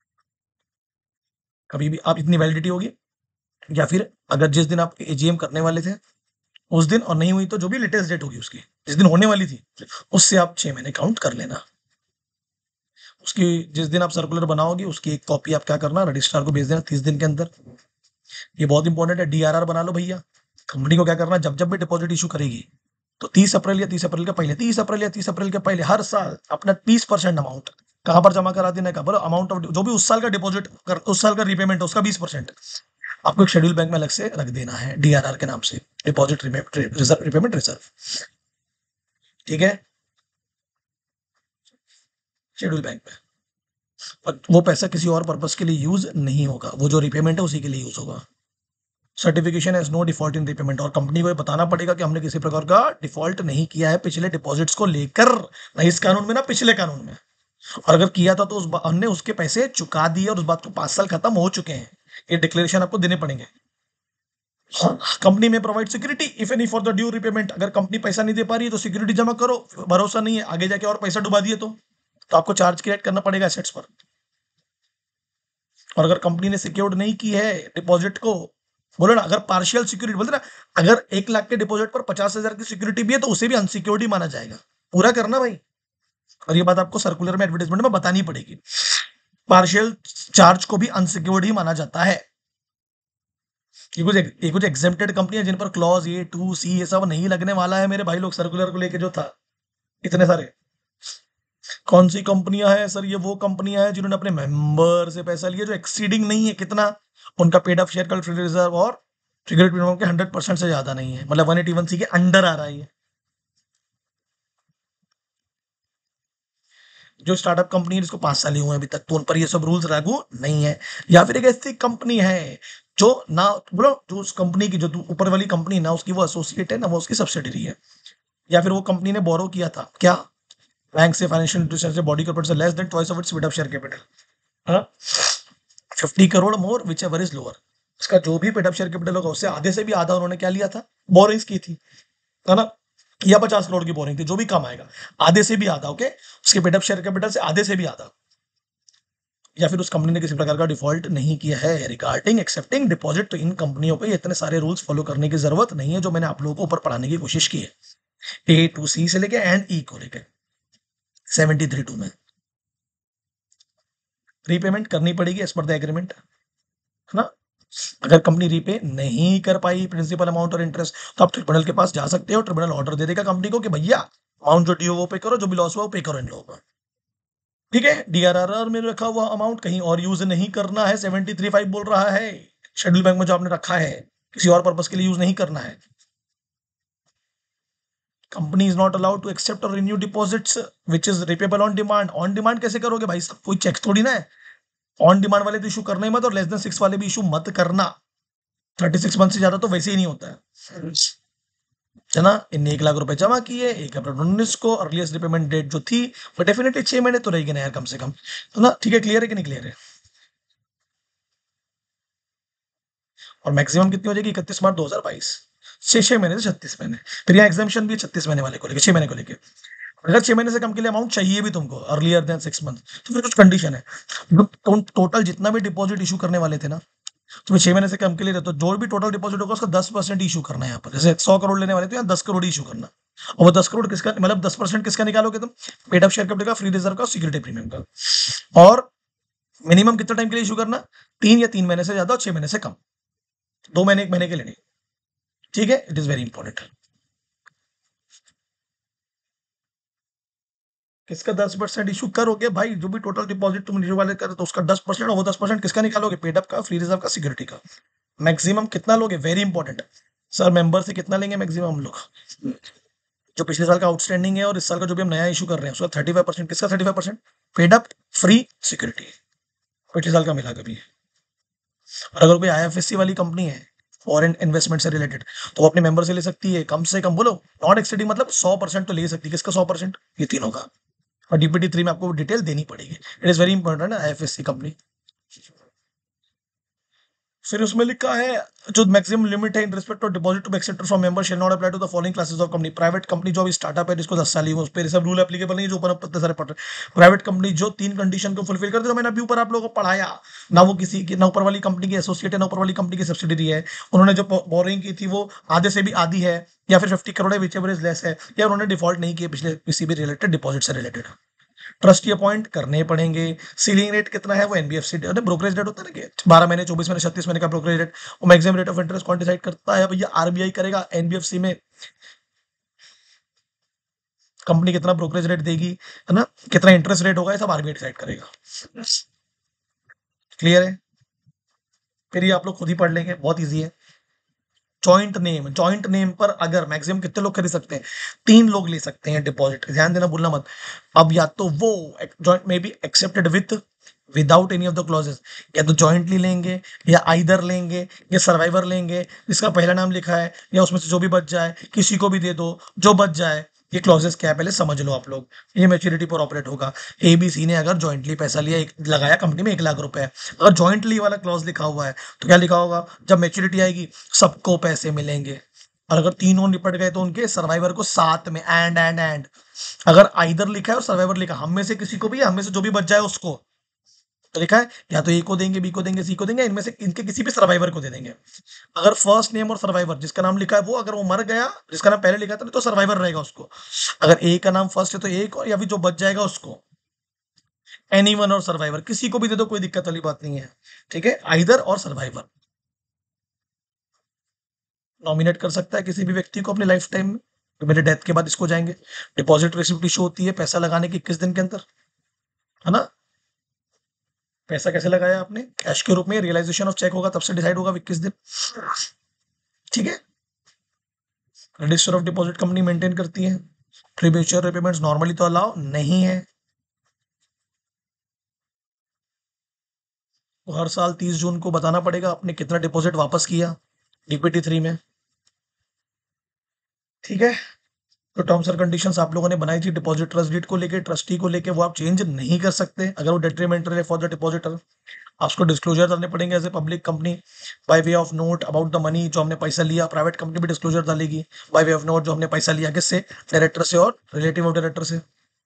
कभी भी आप इतनी वैलिडिटी होगी, या फिर अगर जिस दिन आप एजीएम करने वाले थे उस दिन और नहीं हुई तो जो भी लेटेस्ट डेट होगी उसकी, जिस दिन होने वाली थी उससे आप छह महीने काउंट कर लेना। उसकी जिस दिन आप सर्कुलर बनाओगे उसकी एक कॉपी आप क्या करना, रजिस्ट्रार को भेज देना तीस दिन के अंदर। ये बहुत इंपॉर्टेंट है, डीआरआर बना लो भैया। कंपनी को क्या करना, जब जब भी डिपॉजिट इशू करेगी तो तीस अप्रैल या तीस अप्रैल के पहले तीस अप्रैल या तीस अप्रैल के पहले हर साल अपना बीस परसेंट अमाउंट कहां पर जमा करा देना का, बोलो अमाउंट ऑफ जो भी उस साल का डिपॉजिट कर, उस साल का रिपेमेंट है उसका बीस परसेंट आपको एक शेड्यूल बैंक में अलग से रख देना है डीआरआर के नाम से, डिपॉजिट रिजर्व रिपेमेंट रिजर्व, ठीक है, शेड्यूल बैंक में। और वो पैसा किसी और पर्पस के लिए यूज नहीं होगा, वो जो रिपेमेंट है उसी के लिए यूज होगा। Certification as no default in repayment, और कंपनी को ये बताना पड़ेगा कि हमने किसी प्रकार का डिफॉल्ट नहीं किया है पिछले डिपॉजिट्स को लेकर, ना इस कानून में ना पिछले कानून में। और अगर किया था तो उस हमने उसके पैसे चुका दिए और उस बात को पांच साल खत्म हो चुके हैं, ये डिक्लेरेशन आपको देने पड़ेंगे। कंपनी में provide security if any for the due repayment, अगर कंपनी पैसा नहीं दे पा रही है तो सिक्योरिटी जमा करो, भरोसा नहीं है आगे जाके और पैसा डुबा दिए तो, तो आपको चार्ज क्रिएट करना पड़ेगा एसेट्स पर। और अगर कंपनी ने सिक्योर्ड नहीं की है डिपॉजिट को, बोलो ना, अगर पार्शियल सिक्योरिटी बोलते ना, अगर एक लाख के डिपॉजिट पर पचास हजार की सिक्योरिटी भी है तो उसे भी अनसिक्योर्ड ही माना जाएगा, पूरा करना भाई। और ये बात आपको सर्कुलर में एडवर्टाइजमेंट में बतानी पड़ेगी, पार्शियल चार्ज को भी अनसिक्योर्ड ही माना जाता है। ये कुछ ये कुछ एग्जेम्प्टेड कंपनी है जिन पर क्लॉज ए टू सी ये सब नहीं लगने वाला है मेरे भाई लोग, सर्कुलर को लेके जो था इतने सारे। कौन सी कंपनियां हैं सर, ये वो कंपनियां हैं जिन्होंने अपने मेंबर से पैसा लिया जो एक्सीडिंग नहीं है कितना, उनका पेड अप शेयर का फ्री रिजर्व और सिक्योरिटी मिनिमम के हंड्रेड परसेंट से ज्यादा नहीं है, मतलब वन एटी वन सी के अंडर आ रहा है। जो स्टार्टअप कंपनी है जिसको पांच साल ही हुए अभी तक, तो उन पर ये सब रूल्स लागू नहीं है। या फिर एक ऐसी कंपनी है जो ना, बोलो जो उस कंपनी की जो ऊपर वाली कंपनी ना उसकी वो एसोसिएट है ना वो उसकी सब्सिडरी है, या फिर वो कंपनी ने बोरो किया था क्या बैंक से, फाइनेंशियल इंस्टीट्यूशन से, बॉडी कॉर्पोरेट से less than twice of its paid up share capital, हाँ, fifty crore more whichever is lower, उसका जो भी पेड अप शेयर कैपिटल होगा उससे आधे से भी आधा उन्होंने क्या लिया था, बोरिंग्स की थी, है ना, या पचास करोड़ की बोरिंग थी, जो भी कम आएगा आधे से भी आधा, ओके, उसके पेड अप शेयर कैपिटल से आधे से भी आधा। या फिर उस कंपनी ने किसी प्रकार का डिफॉल्ट नहीं किया है रिगार्डिंग एक्सेप्टिंग डिपॉजिट, तो इन कंपनियों पे इतने सारे रूल्स फॉलो करने की जरूरत नहीं है जो मैंने आप लोगों को ऊपर पढ़ाने की कोशिश की है, ए टू सी से लेके एंड ई को लेके सेवेंटी थ्री टू में रीपेमेंट करनी पड़ेगी एज पर द एग्रीमेंट, है ना। अगर कंपनी रीपे नहीं कर पाई प्रिंसिपल अमाउंट और इंटरेस्ट तो आप ट्रिब्यूनल के पास जा सकते हो, ट्रिब्यूनल ऑर्डर दे देगा कंपनी को कि भैया अमाउंट जो ड्यू वो पे करो, जो भी लॉस हुआ वो पे करो इन लोगों को, ठीक है। डीआरआर में रखा हुआ अमाउंट कहीं और यूज नहीं करना है, सेवेंटी थ्री फाइव बोल रहा है शेड्यूल बैंक में जो आपने रखा है किसी और पर्पस के लिए यूज नहीं करना है। Company is not allowed to accept और renew deposits which is repayable on demand. On demand कैसे करोगे भाई, सब कोई चेक थोड़ी ना है, ऑन डिमांड वाले तो इशू करना ही मत, और लेस देन सिक्स वाले भी इशू मत करना, थर्टी सिक्स मंथ से ज्यादा तो वैसे ही नहीं होता है, है ना। इनने एक लाख रुपए जमा किए एक अप्रैल उन्नीस को, अर्लीस्ट रिपेमेंट डेट जो थी वो डेफिनेटली छह महीने तो रहेगी ना यार कम से कम, तो ना, ठीक है, क्लियर है कि नहीं क्लियर है। और मैक्सिमम कितनी हो जाएगी, इकतीस मार्च दो हजार बाईस, छह छह महीने से छत्तीस महीने, फिर यहाँ एग्जामेशन भी छत्तीस महीने वाले को लेकर, छह महीने को लेकर। अगर छह महीने से कम के लिए अमाउंट चाहिए भी तुमको अर्लियर देन सिक्स मंथ तो फिर कुछ कंडीशन है, तो टोटल जितना भी डिपॉजिट इशू करने वाले थे ना, तुम्हें छह महीने से कम के लिए रहते, तो जो भी टोटल डिपॉजिट होगा उसका दस परसेंट इशू करना है यहाँ पर, जैसे सौ करोड़ लेने वाले तो यहाँ दस करोड़ इशू करना, और वो दस करोड़ किसका, मतलब दस परसेंट किसका निकालोगे तुम, पेड अप शेयर कैपिटल का, फ्री रिजर्व का, सिक्योरिटी प्रीमियम का। और मिनिमम कितना टाइम के लिए इशू करना, तीन या तीन महीने से ज्यादा और छह महीने से कम, दो महीने एक महीने के लिए नहीं, ठीक है, इट इज वेरी इंपॉर्टेंट। किसका दस परसेंट इशू करोगे भाई, जो भी टोटल डिपॉजिट तुम इशू वाले कर तो उसका दस परसेंट, और वो दस परसेंट किसका निकालोगे, पेडअप का, फ्री रिजर्व का, सिक्योरिटी का। मैक्सिमम कितना लोगे, वेरी इंपॉर्टेंट सर, मेंबर से कितना लेंगे मैक्सिमम हम लोग, जो पिछले साल का आउटस्टैंडिंग है और इस साल का जो भी हम नया इशू कर रहे हैं उसका थर्टी फाइव परसेंट, किसका thirty five percent, paid up, free, security, पिछले साल का मिला कभी। और अगर कोई आईएफएससी वाली कंपनी है फॉरेन इन्वेस्टमेंट से रिलेटेड तो वो अपने मेंबर से ले सकती है कम से कम, बोलो नॉट एक्सीडिंग, मतलब सौ परसेंट तो ले सकती है, किसका सौ परसेंट, ये तीनों का, और डीपीटी थ्री में आपको डिटेल देनी पड़ेगी। It is very important IFSC company. फिर उसमें लिखा है जो मैक्सिमम लिमिट है in respect of deposit to be accepted from member shall not apply to the following classes of company. Private company जो अभी स्टार्टअप है जिसको दस साल ही हुए उस पर सब रूल एप्लीकेबल नहीं है, जो ऊपर इतने सारे पढ़ रहे। प्राइवेट कंपनी जो तीन कंडीशन को फुलफिल करती है, तो मैंने अभी ऊपर आप लोगों को पढ़ाया ना, वो किसी की ना ऊपर वाली कंपनी की एसोसिएट है ना ऊपर वाली कंपनी की सब्सिडरी है। उन्होंने जो बोरिंग की थी वो आधे से भी आधी है, या फिर फिफ्टी करोड़ है विच एवर इज लेस है, या उन्होंने डिफॉल्ट नहीं किया पिछले किसी भी रिलेटेड डिपॉजिट से रिलेटेड। ट्रस्टी अपॉइंट करने पड़ेंगे। सीलिंग रेट कितना है वो एनबीएफसी ब्रोकरेज रेट होता है ना कि बारह महीने चौबीस महीने छत्तीस महीने का ब्रोकरेज रेट, वो मैक्सिमम रेट ऑफ इंटरेस्ट कौन डिसाइड करता है भैया? आरबीआई करेगा। एनबीएफसी में कंपनी कितना ब्रोकरेज रेट देगी, है ना, कितना इंटरेस्ट रेट होगा, ये सब आरबीआई डिसाइड करेगा। क्लियर है? फिर ये आप लोग खुद ही पढ़ लेंगे, बहुत ईजी है। जॉइंट नेम, जॉइंट नेम पर अगर मैक्सिमम कितने लोग खरीद सकते हैं? तीन लोग ले सकते हैं डिपॉजिट, ध्यान देना भूलना मत। अब या तो वो जॉइंट में be accepted with without any of the clauses, या तो जॉइंटली लेंगे, या आइदर लेंगे, या सर्वाइवर लेंगे जिसका पहला नाम लिखा है, या उसमें से जो भी बच जाए किसी को भी दे दो जो बच जाए। ये क्लॉजेस क्या है पहले समझ लो आप लोग। ये मैच्योरिटी पर ऑपरेट होगा। ए बी सी ने अगर जॉइंटली पैसा लिया, एक लगाया कंपनी में एक लाख रुपए, अगर जॉइंटली वाला क्लॉज लिखा हुआ है तो क्या लिखा होगा? जब मैच्योरिटी आएगी सबको पैसे मिलेंगे। और अगर तीनों निपट गए तो उनके सर्वाइवर को साथ में एंड एंड एंड। अगर आइदर लिखा है और सर्वाइवर लिखा, हम में से किसी को भी, हम में से जो भी बच जाए उसको, तो लिखा है या तो ए को देंगे, बी को देंगे, सी को देंगे, इनमें से इनके किसी भी सर्वाइवर को दे देंगे। अगर फर्स्ट नेम और सर्वाइवर जिसका नाम लिखा है वो, अगर वो मर गया, जिसका नाम पहले लिखा था तो सर्वाइवर रहेगा उसको। अगर ए का नाम फर्स्ट है तो ए को, या फिर जो बच जाएगा उसको। एनी वन और सर्वाइवर किसी को भी दे दो, कोई दिक्कत वाली बात नहीं है। ठीक है, आइदर और सर्वाइवर नॉमिनेट कर सकता है किसी भी व्यक्ति को अपने लाइफ टाइम में, तो मेरे डेथ के बाद इसको जाएंगे। डिपॉजिट रिसिप्ट इशू होती है पैसा लगाने की इक्कीस दिन के अंदर, है ना। पैसा कैसे लगाया आपने? कैश के रूप में। रियलाइजेशन ऑफ चेक होगा तब से डिसाइड होगा इक्कीस दिन। ठीक है। Register of deposit company maintain करती है। प्रीमेच्योर रिपेमेंट्स नॉर्मली तो अलाउ नहीं है। तो हर साल तीस जून को बताना पड़ेगा आपने कितना डिपॉजिट वापस किया डीपीटी थ्री में। ठीक है। तो टर्म्स और कंडीशंस आप लोगों ने बनाई थी डिपॉजिट ट्रस्ट डीड को लेके, ट्रस्टी को लेके, वो आप चेंज नहीं कर सकते अगर वो डेट्रीमेंटल है फॉर द डिपॉजिटर। आपको डिस्क्लोजर करने पड़ेंगे as a public company by way of note about the money जो हमने पैसा लिया। प्राइवेट कंपनी भी डिस्क्लोजर डालेगी बाय वे ऑफ नोट जो हमने पैसा लिया किससे? डायरेक्टर से और रिलेटिव ऑफ डायरेक्टर से।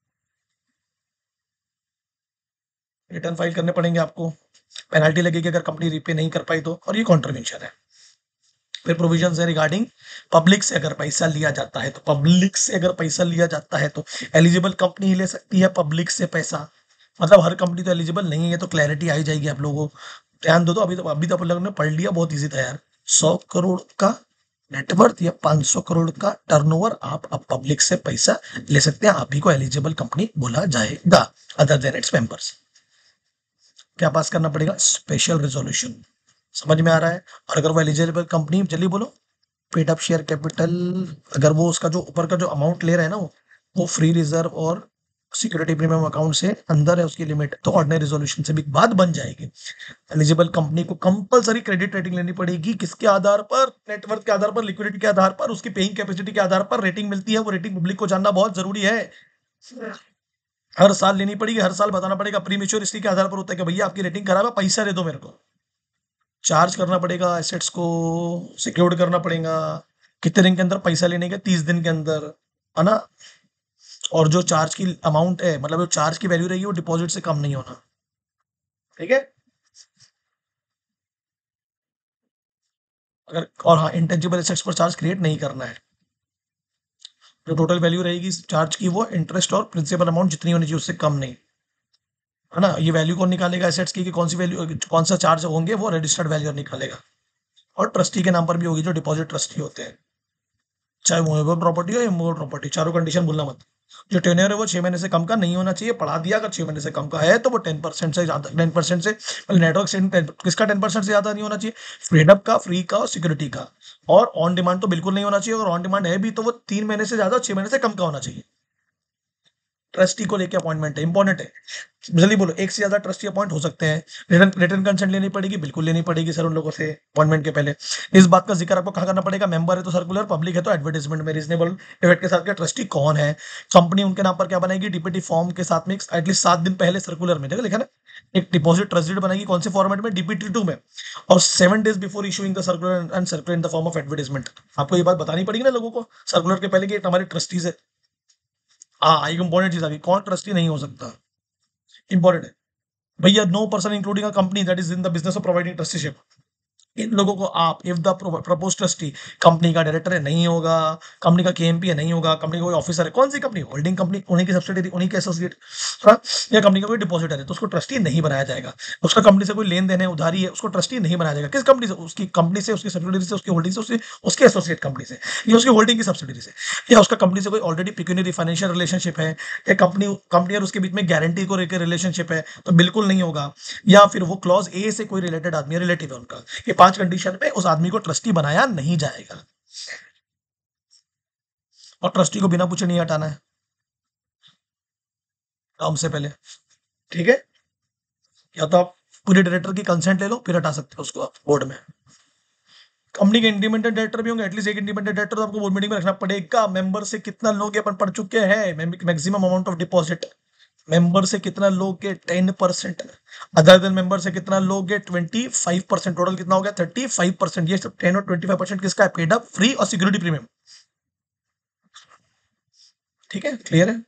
रिटर्न फाइल करने पड़ेंगे आपको। पेनल्टी लगेगी अगर कंपनी रीपे नहीं कर पाई तो, और ये कॉन्ट्रीब्यूशन है। फिर प्रोविजंस है रिगार्डिंग पब्लिक से अगर पैसा लिया जाता है तो, पब्लिक से अगर पैसा लिया जाता है तो एलिजिबल कंपनी ही ले सकती है पब्लिक से पैसा। मतलब हर कंपनी तो एलिजिबल नहीं है, तो क्लैरिटी आई जाएगी आप लोगों को। ध्यान दो तो अभी तो अभी तो आप लोगों ने पढ़ लिया, बहुत ईजी था यार। सौ करोड़ का नेटवर्थ या पांच सौ करोड़ का टर्नओवर आप अब पब्लिक से पैसा ले सकते हैं, आप ही को एलिजिबल कंपनी बोला जाएगा अदर देन इट्स मेंबर्स। क्या पास करना पड़ेगा? Special resolution. समझ में आ रहा है? और अगर वो एलिजिबल कंपनी, चलिए बोलो, पेड अप शेयर कैपिटल, अगर वो उसका जो ऊपर का जो अमाउंट ले रहा है ना वो वो फ्री रिजर्व और सिक्योरिटी प्रीमियम अकाउंट से अंदर है उसकी लिमिट, तो ऑर्डिनरी रेजोल्यूशन से भी बात बन जाएगी। एलिजिबल कंपनी को कंपलसरी क्रेडिट रेटिंग लेनी पड़ेगी। किसके आधार पर? नेटवर्क के आधार पर, लिक्विडिटी के आधार पर, उसकी पेइंग कैपेसिटी के आधार पर रेटिंग मिलती है। वो रेटिंग पब्लिक को जानना बहुत जरूरी है। हर साल लेनी पड़ेगी, हर साल बताना पड़ेगा। प्री मेच्योरिटी के आधार पर होता है कि भैया आपकी रेटिंग खराब है, पैसा दे दो मेरे को। चार्ज करना पड़ेगा एसेट्स को, सिक्योर्ड करना पड़ेगा। कितने दिन के अंदर पैसा लेने के? तीस दिन के अंदर, है ना। और जो चार्ज की अमाउंट है, मतलब जो चार्ज की वैल्यू रहेगी वो डिपॉजिट से कम नहीं होना। ठीक है। अगर और हाँ, इंटेंजिबल एसेट्स पर चार्ज क्रिएट नहीं करना है। जो टोटल वैल्यू रहेगी चार्ज की वो इंटरेस्ट और प्रिंसिपल अमाउंट जितनी होनी चाहिए उससे कम नहीं, है ना। ये वैल्यू कौन निकालेगा एसेट्स की कि कौन सी वैल्यू, कौन सा चार्ज होंगे? वो रजिस्टर्ड वैल्यू निकालेगा। और ट्रस्टी के नाम पर भी होगी जो डिपॉजिट ट्रस्टी होते हैं, चाहे मूवेबल प्रॉपर्टी हो या इमूवेबल प्रॉपर्टी। चारों कंडीशन भूलना मत। जो टेन्योर है वो छह महीने से कम का नहीं होना चाहिए, पढ़ा दिया। अगर छह महीने से कम का है तो वो टेन परसेंट से ज्यादा, टेन परसेंट से नेटवर्क से किसका टेन परसेंट से ज्यादा नहीं होना चाहिए? फ्रीडम का, फ्री का और सिक्योरिटी का। और ऑन डिमांड तो बिल्कुल नहीं होना चाहिए। अगर ऑन डिमांड है भी तो वो तीन महीने से ज्यादा, छह महीने से कम का होना चाहिए। ट्रस्टी को लेके अपॉइंटमेंट है, इंपॉर्टेंट है, जल्दी बोलो। एक से ज्यादा ट्रस्टी अपॉइंट हो सकते हैं। रिटर्न रिटर्न कंसेंट लेनी पड़ेगी, बिल्कुल लेनी पड़ेगी सर उन लोगों से अपॉइंटमेंट के पहले। इस बात का जिक्र आपको कहाँ करना पड़ेगा, मेंबर है तो सर्कुलर, पब्लिक है तो एडवर्टाइजमेंट में रीजनेबल इफेक्ट के साथ। ट्रस्टी कौन है, कंपनी उनके नाम पर क्या बनाएगी, डीपीटी फॉर्म के साथ में एटलीस्ट सात दिन पहले सर्कुलर में देखा लिखा ना, एक डिपॉजिट ट्रस्टी बनाएगी, कौन से फॉर्मेट में, डीपीटी टू में, और seven days before issuing the circular and circular in the form of advertisement. आपको ये बात बतानी पड़ेगी ना लोगों को सर्कुलर के पहले कि हमारे ट्रस्टीज है। हाँ, एक इंपॉर्टेंट चीज आ गई, कौन ट्रस्टी नहीं हो सकता, इंपॉर्टेंट है भैया। No person including a company that is in the business of providing trusteeship, इन लोगों को आप, if the propose trustee company का डायरेक्टर है नहीं होगा, कंपनी का केएमपी है नहीं होगा, कंपनी का कोई ऑफिसर है, कौन सी कंपनी, होल्डिंग कंपनी, उन्हीं की सब्सिडरी, उन्हीं के एसोसिएट, हाँ, या कंपनी का कोई डिपॉजिटर है तो उसको ट्रस्टी नहीं बनाया जाएगा। उसका कंपनी से कोई लेन देन है, उधारी है, उसको ट्रस्टी नहीं बनाया जाएगा। किस कंपनी से, उसकी कंपनी से, उसकी सब्सिडरी से, उसकी होल्डिंग से, उसकी उसके एसोसिएट कंपनी से, या उसकी होल्डिंग की सब्सिडरी से, या उसका कंपनी से कोई ऑलरेडी पिक्यूनरी फाइनेंशियल रिलेशनशिप है, या कंपनी कंपनी और उसके बीच में गारंटी को लेकर रिलेशनशिप है, तो बिल्कुल नहीं होगा। या फिर वो क्लॉज ए से कोई रिलेटेड आदमी, रिलेटिव है उनका, ये पांच कंडीशन पे उस आदमी को ट्रस्टी बनाया नहीं जाएगा। और ट्रस्टी को बिना पूछे नहीं हटाना है टर्म से पहले, ठीक है। या तो आप पूरे डायरेक्टर की कंसेंट ले लो, फिर हटा सकते हो उसको आप बोर्ड में। कंपनी के इंडिपेंडेंट डायरेक्टर भी होंगे, एटलीस्ट एक इंडिपेंडेंट डायरेक्टर तो आपको बोर्ड मीटिंग में रखना पड़ेगा। मेंबर से कितना लोग अपन पढ़ चुके हैं, maximum amount of deposit, member से कितना लोगे, ten percent, other than member से कितना लोगे, ट्वेंटी फाइव परसेंट, टोटल कितना हो गया, थर्टी फाइव परसेंट। ये सब टेन और ट्वेंटी फाइव परसेंट किसका है, पेड अप, फ्री और सिक्योरिटी प्रीमियम, ठीक है, क्लियर है।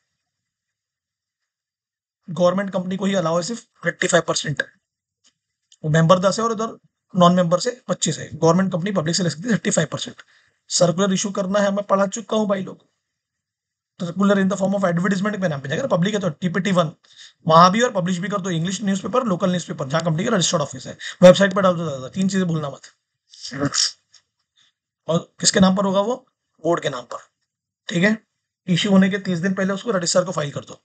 गवर्नमेंट कंपनी को ही अलाउ है सिर्फ थर्टी फाइव परसेंट, मेंबर दस है और इधर नॉन मेंबर से पच्चीस है। गवर्नमेंट कंपनी पब्लिक से ले सकती है thirty five percent. Circular issue करना है, मैं पढ़ा चुका हूँ भाई लोग, circular in the form of advertisement पे नाम पे जाएगा, पब्लिक है तो टीपीटी वन, वहां भी और पब्लिश भी कर दो, इंग्लिश न्यूज़पेपर, लोकल न्यूज़पेपर, जहां कंपनी का रजिस्टर्ड ऑफिस है, वेबसाइट पर डाल दो ज्यादा, तीन चीजें भूलना मत। और किसके नाम पर होगा वो, बोर्ड के नाम पर, ठीक है। इश्यू होने के तीस दिन पहले उसको रजिस्ट्रार को फाइल कर दो।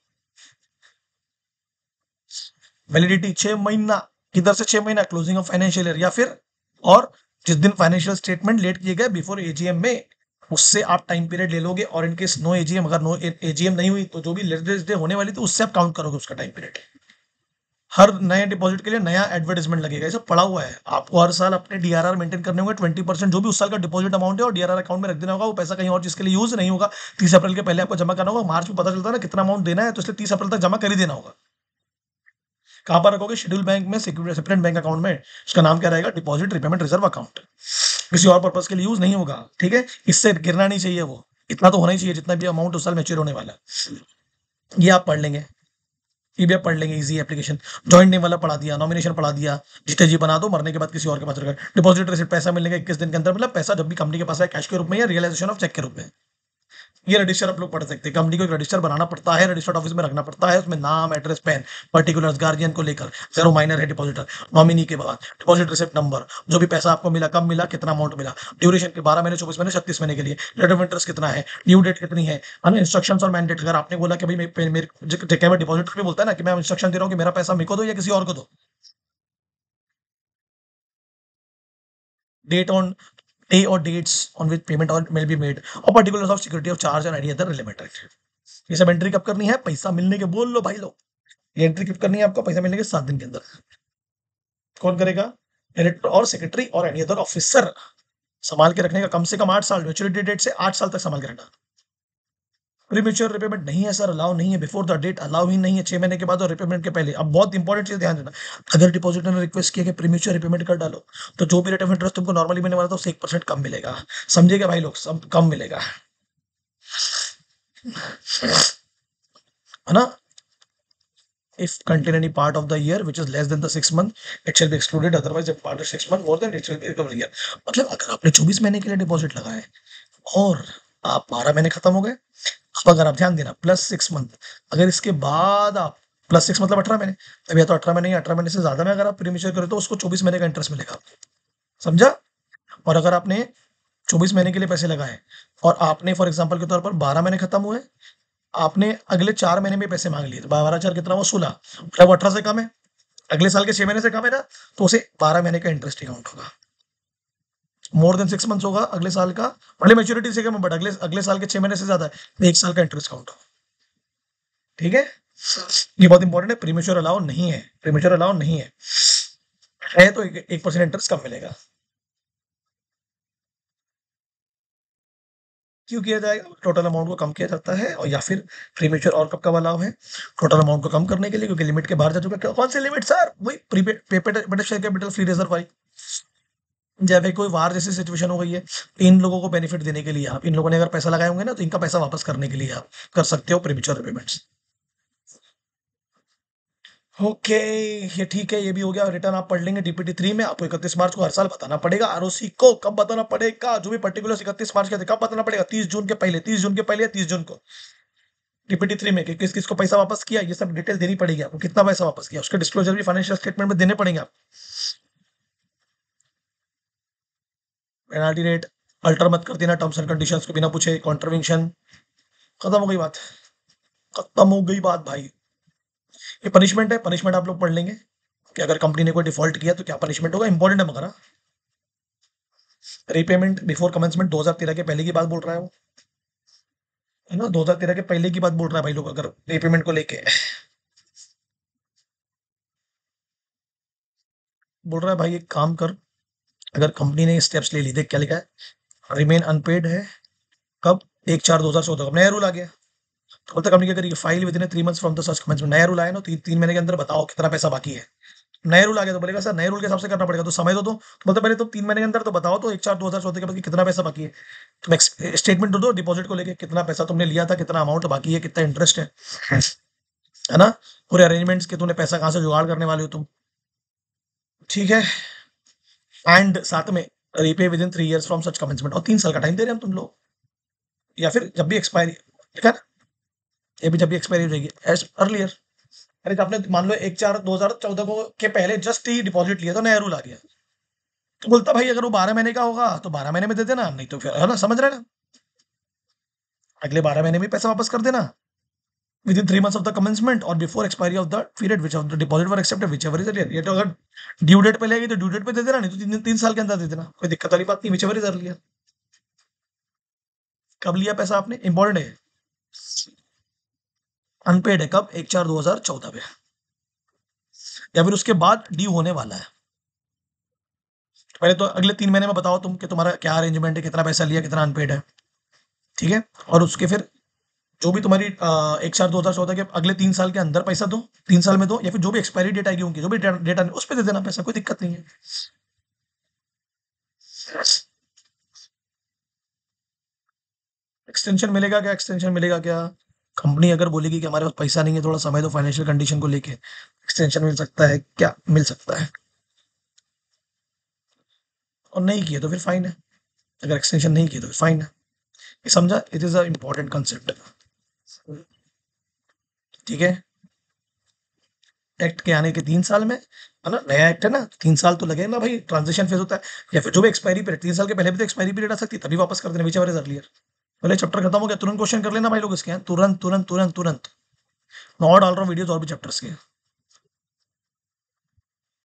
वैलिडिटी छह महीना, किधर से छह महीना, क्लोजिंग ऑफ फाइनेंशियल ईयर, या फिर और जिस दिन फाइनेंशियल स्टेटमेंट लेट किए गए बिफोर एजीएम में, उससे आप टाइम पीरियड ले लोगे। और इनकेस नो एजीएम, अगर नो एजीएम नहीं हुई तो जो भी लेटेस्ट डे होने वाली तो उससे आप काउंट करोगे उसका टाइम पीरियड। हर नए डिपॉजिट के लिए नया एडवर्टाइजमेंट लगेगा, ये सब पड़ा हुआ है। आपको हर साल अपने डीआरआर मेंटेन करने होंगे, ट्वेंटी परसेंट जो भी उस साल का डिपॉजिट अमाउंट है और डीआरआर अकाउंट में रख देना होगा। वो पैसा कहीं और जिसके लिए यूज नहीं होगा, तीस अप्रैल के पहले आपको जमा करना होगा। मार्च में पता चलता है ना कितना अमाउंट देना है, तो इसलिए तीस अप्रैल तक जमा कर ही देना होगा। कहां पर रखोगे, शेड्यूल बैंक में, सेपरेट बैंक अकाउंट में, उसका नाम क्या रहेगा, डिपॉजिट रिपेमेंट रिजर्व अकाउंट, किसी और पर्पज के लिए यूज नहीं होगा, ठीक है। इससे गिरना नहीं चाहिए, वो इतना तो होना ही चाहिए जितना भी अमाउंट उस साल मैच्योर होने वाला है। ये आप पढ़ लेंगे, ये भी आप पढ़ लेंगे, इजी एप्लीकेशन। जॉइंट नेम वाला पढ़ा दिया, नॉमिनेशन पढ़ा दिया, जीते जी बना दो, मरने के बाद किसी और के पास रखा। डिपॉजिट रिसिप्ट, पैसा मिलने के इक्कीस दिन के अंदर, मतलब पैसा जब भी कंपनी के पास है, कैश के रूप में या रियलाइजेशन ऑफ चेक के रूप में। ये रजिस्टर आप लोग पढ़ सकते हैं, कंपनी को एक रजिस्टर बनाना पड़ता है, रजिस्टर्ड ऑफिस में रखना पड़ता है, उसमें नाम, एड्रेस, पेन, पर्टिकुलर्स, गार्जियन को लेकर, जीरो माइनर है डिपॉजिटर, नॉमिनी के बाद डिपॉजिट रिसिप्ट नंबर, जो भी पैसा आपको मिला, कब मिला, कितना अमाउंट मिला, ड्यूरेशन के बारह महीने, चौबीस महीने, छत्तीस महीने के लिए, रेट ऑफ इंटरेस्ट कितना है, ड्यू डेट कितनी है, इंस्ट्रक्शंस और मैंडेट। अगर आपने बोला कि भाई मेरे मेरे डिपॉजिटर भी बोलता है ना कि मैं इंस्ट्रक्शन दे रहा हूँ कि मेरा पैसा मेरे को दो या किसी और को दो, date on day or dates on which payment or will be made, or particulars of security of charge and any other relevant act। ये सब एंट्री कब करनी है, पैसा मिलने के, बोल लो भाई लोग, ये एंट्री कब करनी है आपको, पैसा मिलने के सात दिन के अंदर। कौन करेगा, डायरेक्टर और सेक्रेटरी और एनी अदर ऑफिसर। संभाल के रखने का, कम से कम आठ साल, मैच्योरिटी डेट से आठ साल तक संभाल के रखना। प्रीमेच्योर रिपेमेंट नहीं है सर, अलाउ नहीं है, बिफोर द डेट अलाउ ही नहीं है, छह महीने के बाद और रिपेमेंट के पहले। अब बहुत इंपॉर्टेंट चीज ध्यान देना, अगर डिपॉजिटर ने रिक्वेस्ट किया कि प्रीमेच्योर रिपेमेंट कर डालो, तो जो भी रेट ऑफ इंटरेस्ट तुमको नॉर्मली मिलने वाला था उससे एक परसेंट कम मिलेगा। समझिएगा भाई लोग, सब कम मिलेगा, है ना। If contain any part of the year which is less than the six month, it shall be excluded. Otherwise, if part of six month more than, it shall be recovered year। मतलब अगर आपने चौबीस महीने के लिए deposit लगाए और आप बारह महीने खत्म हो गए, अब अगर आप ध्यान देना, प्लस सिक्स मंथ, अगर इसके बाद आप प्लस सिक्स मतलब अठारह महीने, तब या तो अठारह महीने या अठारह महीने से ज्यादा में अगर आप प्रीमियर करें तो उसको चौबीस महीने का इंटरेस्ट मिलेगा, समझा। और अगर आपने चौबीस महीने के लिए पैसे लगाए और आपने फॉर एग्जाम्पल के तौर पर बारह महीने खत्म हुए, आपने अगले चार महीने में पैसे मांग लिए, तो बारह चार कितना, वो सोलह, मतलब वो अठारह से कम है, अगले साल के छह महीने से कम है ना, तो उसे बारह महीने का इंटरेस्ट अकाउंट होगा। मोर देन सिक्स मंथ्स होगा अगले साल का, भले मेच्योरिटी से कम, बट अगले अगले साल के छह महीने से ज्यादा है, तो एक साल का इंटरेस्ट काउंट होगा। ठीक है, ये बहुत इंपॉर्टेंट है। प्रीमेच्योर अलाउ नहीं है, प्रीमेच्योर अलाउ नहीं है, है तो एक परसेंट इंटरेस्ट कम मिलेगा। क्यों किया जाएगा? टोटल अमाउंट को कम किया जाता है, और या फिर प्रीमेच्योर और कब कब अलाउ है? टोटल अमाउंट को कम करने के लिए, क्योंकि लिमिट के बाहर जा चुका है। कौन सी लिमिट सर? वही prepaid paid up share capital free reserve वाली। जब भाई कोई वार जैसी सिचुएशन हो गई है, इन लोगों को बेनिफिट देने के लिए, आप इन लोगों ने अगर पैसा लगाए होंगे ना, तो इनका पैसा वापस करने के लिए आप कर सकते हो प्रीमेच्योर रिपेमेंट्स। ओके, ये ठीक है, ये भी हो गया। रिटर्न आप पढ़ लेंगे डीपीटी थ्री में। आपको इकतीस मार्च को हर साल बताना पड़ेगा। आरओसी को कब बताना पड़ेगा? जो भी पर्टिकुलर इकतीस मार्च के थे, कब बताना पड़ेगा? तीस जून के पहले, तीस जून के पहले या तीस जून को डीपीटी थ्री में कि किस किस को पैसा वापस किया, ये सब डिटेल देनी पड़ेगी आपको। कितना पैसा वापस किया, उसके डिस्क्लोजर भी फाइनेंशियल स्टेटमेंट में देने पड़ेंगे आप। पेनाल्टी रेट अल्टर मत कर देना टर्म्स एंड कंडीशंस को बिना पूछे। कॉन्ट्रवेंशन, खत्म हो गई बात, खत्म हो गई बात भाई। ये पनिशमेंट है, पनिशमेंट आप लोग पढ़ लेंगे कि अगर कंपनी ने कोई डिफॉल्ट किया तो क्या पनिशमेंट होगा। इंपॉर्टेंट है मगर। रीपेमेंट बिफोर कमेंसमेंट दो हज़ार तेरह के पहले की बात बोल रहा है वो, है ना? दो हज़ार तेरह के पहले की बात बोल रहा है भाई लोग, अगर रीपेमेंट को लेके बोल रहा है भाई एक काम कर, अगर कंपनी ने स्टेप्स ले ली, देख क्या लिखा है, रिमेन अनपेड है कब? एक चार दो हजार चौदह का नया रूल आ गया। तो बोलता कंपनी क्या करेगी? File within three months from the such commencement. नया रूल आया ना, तीन तीन महीने के अंदर बताओ कितना पैसा बाकी है। नया रूल आ गया तो बोलेगा सर नए रूल के हिसाब से करना पड़ेगा, तो समय दो तो बोलते पहले तुम तीन महीने के अंदर तो बताओ तो एक चार दो हजार चौदह के बाद कितना पैसा बाकी है। तुम स्टेटमेंट दो दो डिपॉजिट को लेके, कितना पैसा तुमने लिया था, कितना अमाउंट बाकी है, कितना इंटरेस्ट है है ना? पूरे अरेंजमेंट्स के तुमने पैसा कहाँ से जुगाड़ करने वाले हो तुम, ठीक है? एंड साथ में repay within three years from such commencement, और तीन साल का टाइम दे रहे हैं हम तुम लोग, या फिर जब भी एक्सपायरी, ठीक है ना? ये भी जब भी एक्सपायरी हो जाएगी एज अर्लियर। अरे आपने मान लो एक चार दो हजार चौदह को के पहले जस्ट ही डिपॉजिट लिया तो नया रूल आ गया, तो बोलता भाई अगर वो बारह महीने का होगा तो बारह महीने में दे देना, नहीं तो फिर, है ना? समझ रहे ना? अगले बारह महीने में पैसा वापस कर देना within three months of the commencement और before expiry of the period which of the deposit were accepted whichever is earlier. ये तो अगर ड्यू डेट पे लेगी तो ड्यू डेट पे दे देना, नहीं तो तीन तीन साल के अंदर दे देना, कोई दिक्कत वाली बात नहीं। Whichever is earlier. कब लिया पैसा आपने? इंपॉर्टेंट है, अनपेड है कब? एक चार दो हजार चौदह में, या फिर उसके बाद ड्यू होने वाला है। पहले तो अगले तीन महीने में बताओ तुम कि तुम्हारा क्या अरेंजमेंट है, कितना पैसा लिया, कितना अनपेड है, ठीक है? और उसके फिर जो भी तुम्हारी अ, एक चार दो हजार चौदह के अगले तीन साल के अंदर पैसा दो, तीन साल में दो, या फिर जो भी एक्सपायरी डेट आएगी उनकी, जो भी डेट आने उस पर दे देना पैसा, कोई दिक्कत नहीं है। एक्सटेंशन मिलेगा क्या? एक्सटेंशन मिलेगा क्या? कंपनी अगर बोलेगी कि हमारे पास पैसा नहीं है, थोड़ा समय दो, फाइनेंशियल कंडीशन को लेके एक्सटेंशन मिल सकता है क्या? मिल सकता है। और नहीं किया तो फिर फाइन है। अगर एक्सटेंशन नहीं किया तो फिर फाइन है। ये समझा? It is a important concept, ठीक है? एक्ट के आने के तीन साल में, है ना? नया एक्ट है ना, तीन साल तो लगे ना भाई, ट्रांजिशन फेज होता है। या फिर जो भी एक्सपायरी पीरियड, तीन साल के पहले भी तो एक्सपायरी पीरियड आ सकती है, तभी वापस कर देना, विच एवर इज अर्लियर। पहले चैप्टर खत्म हो गया, तुरंत क्वेश्चन कर लेना भाई लोग इसके, तुरंत तुरंत तुरंत तुरंत। मैं और डाल रहा हूँ वीडियोस और भी चैप्टर्स के।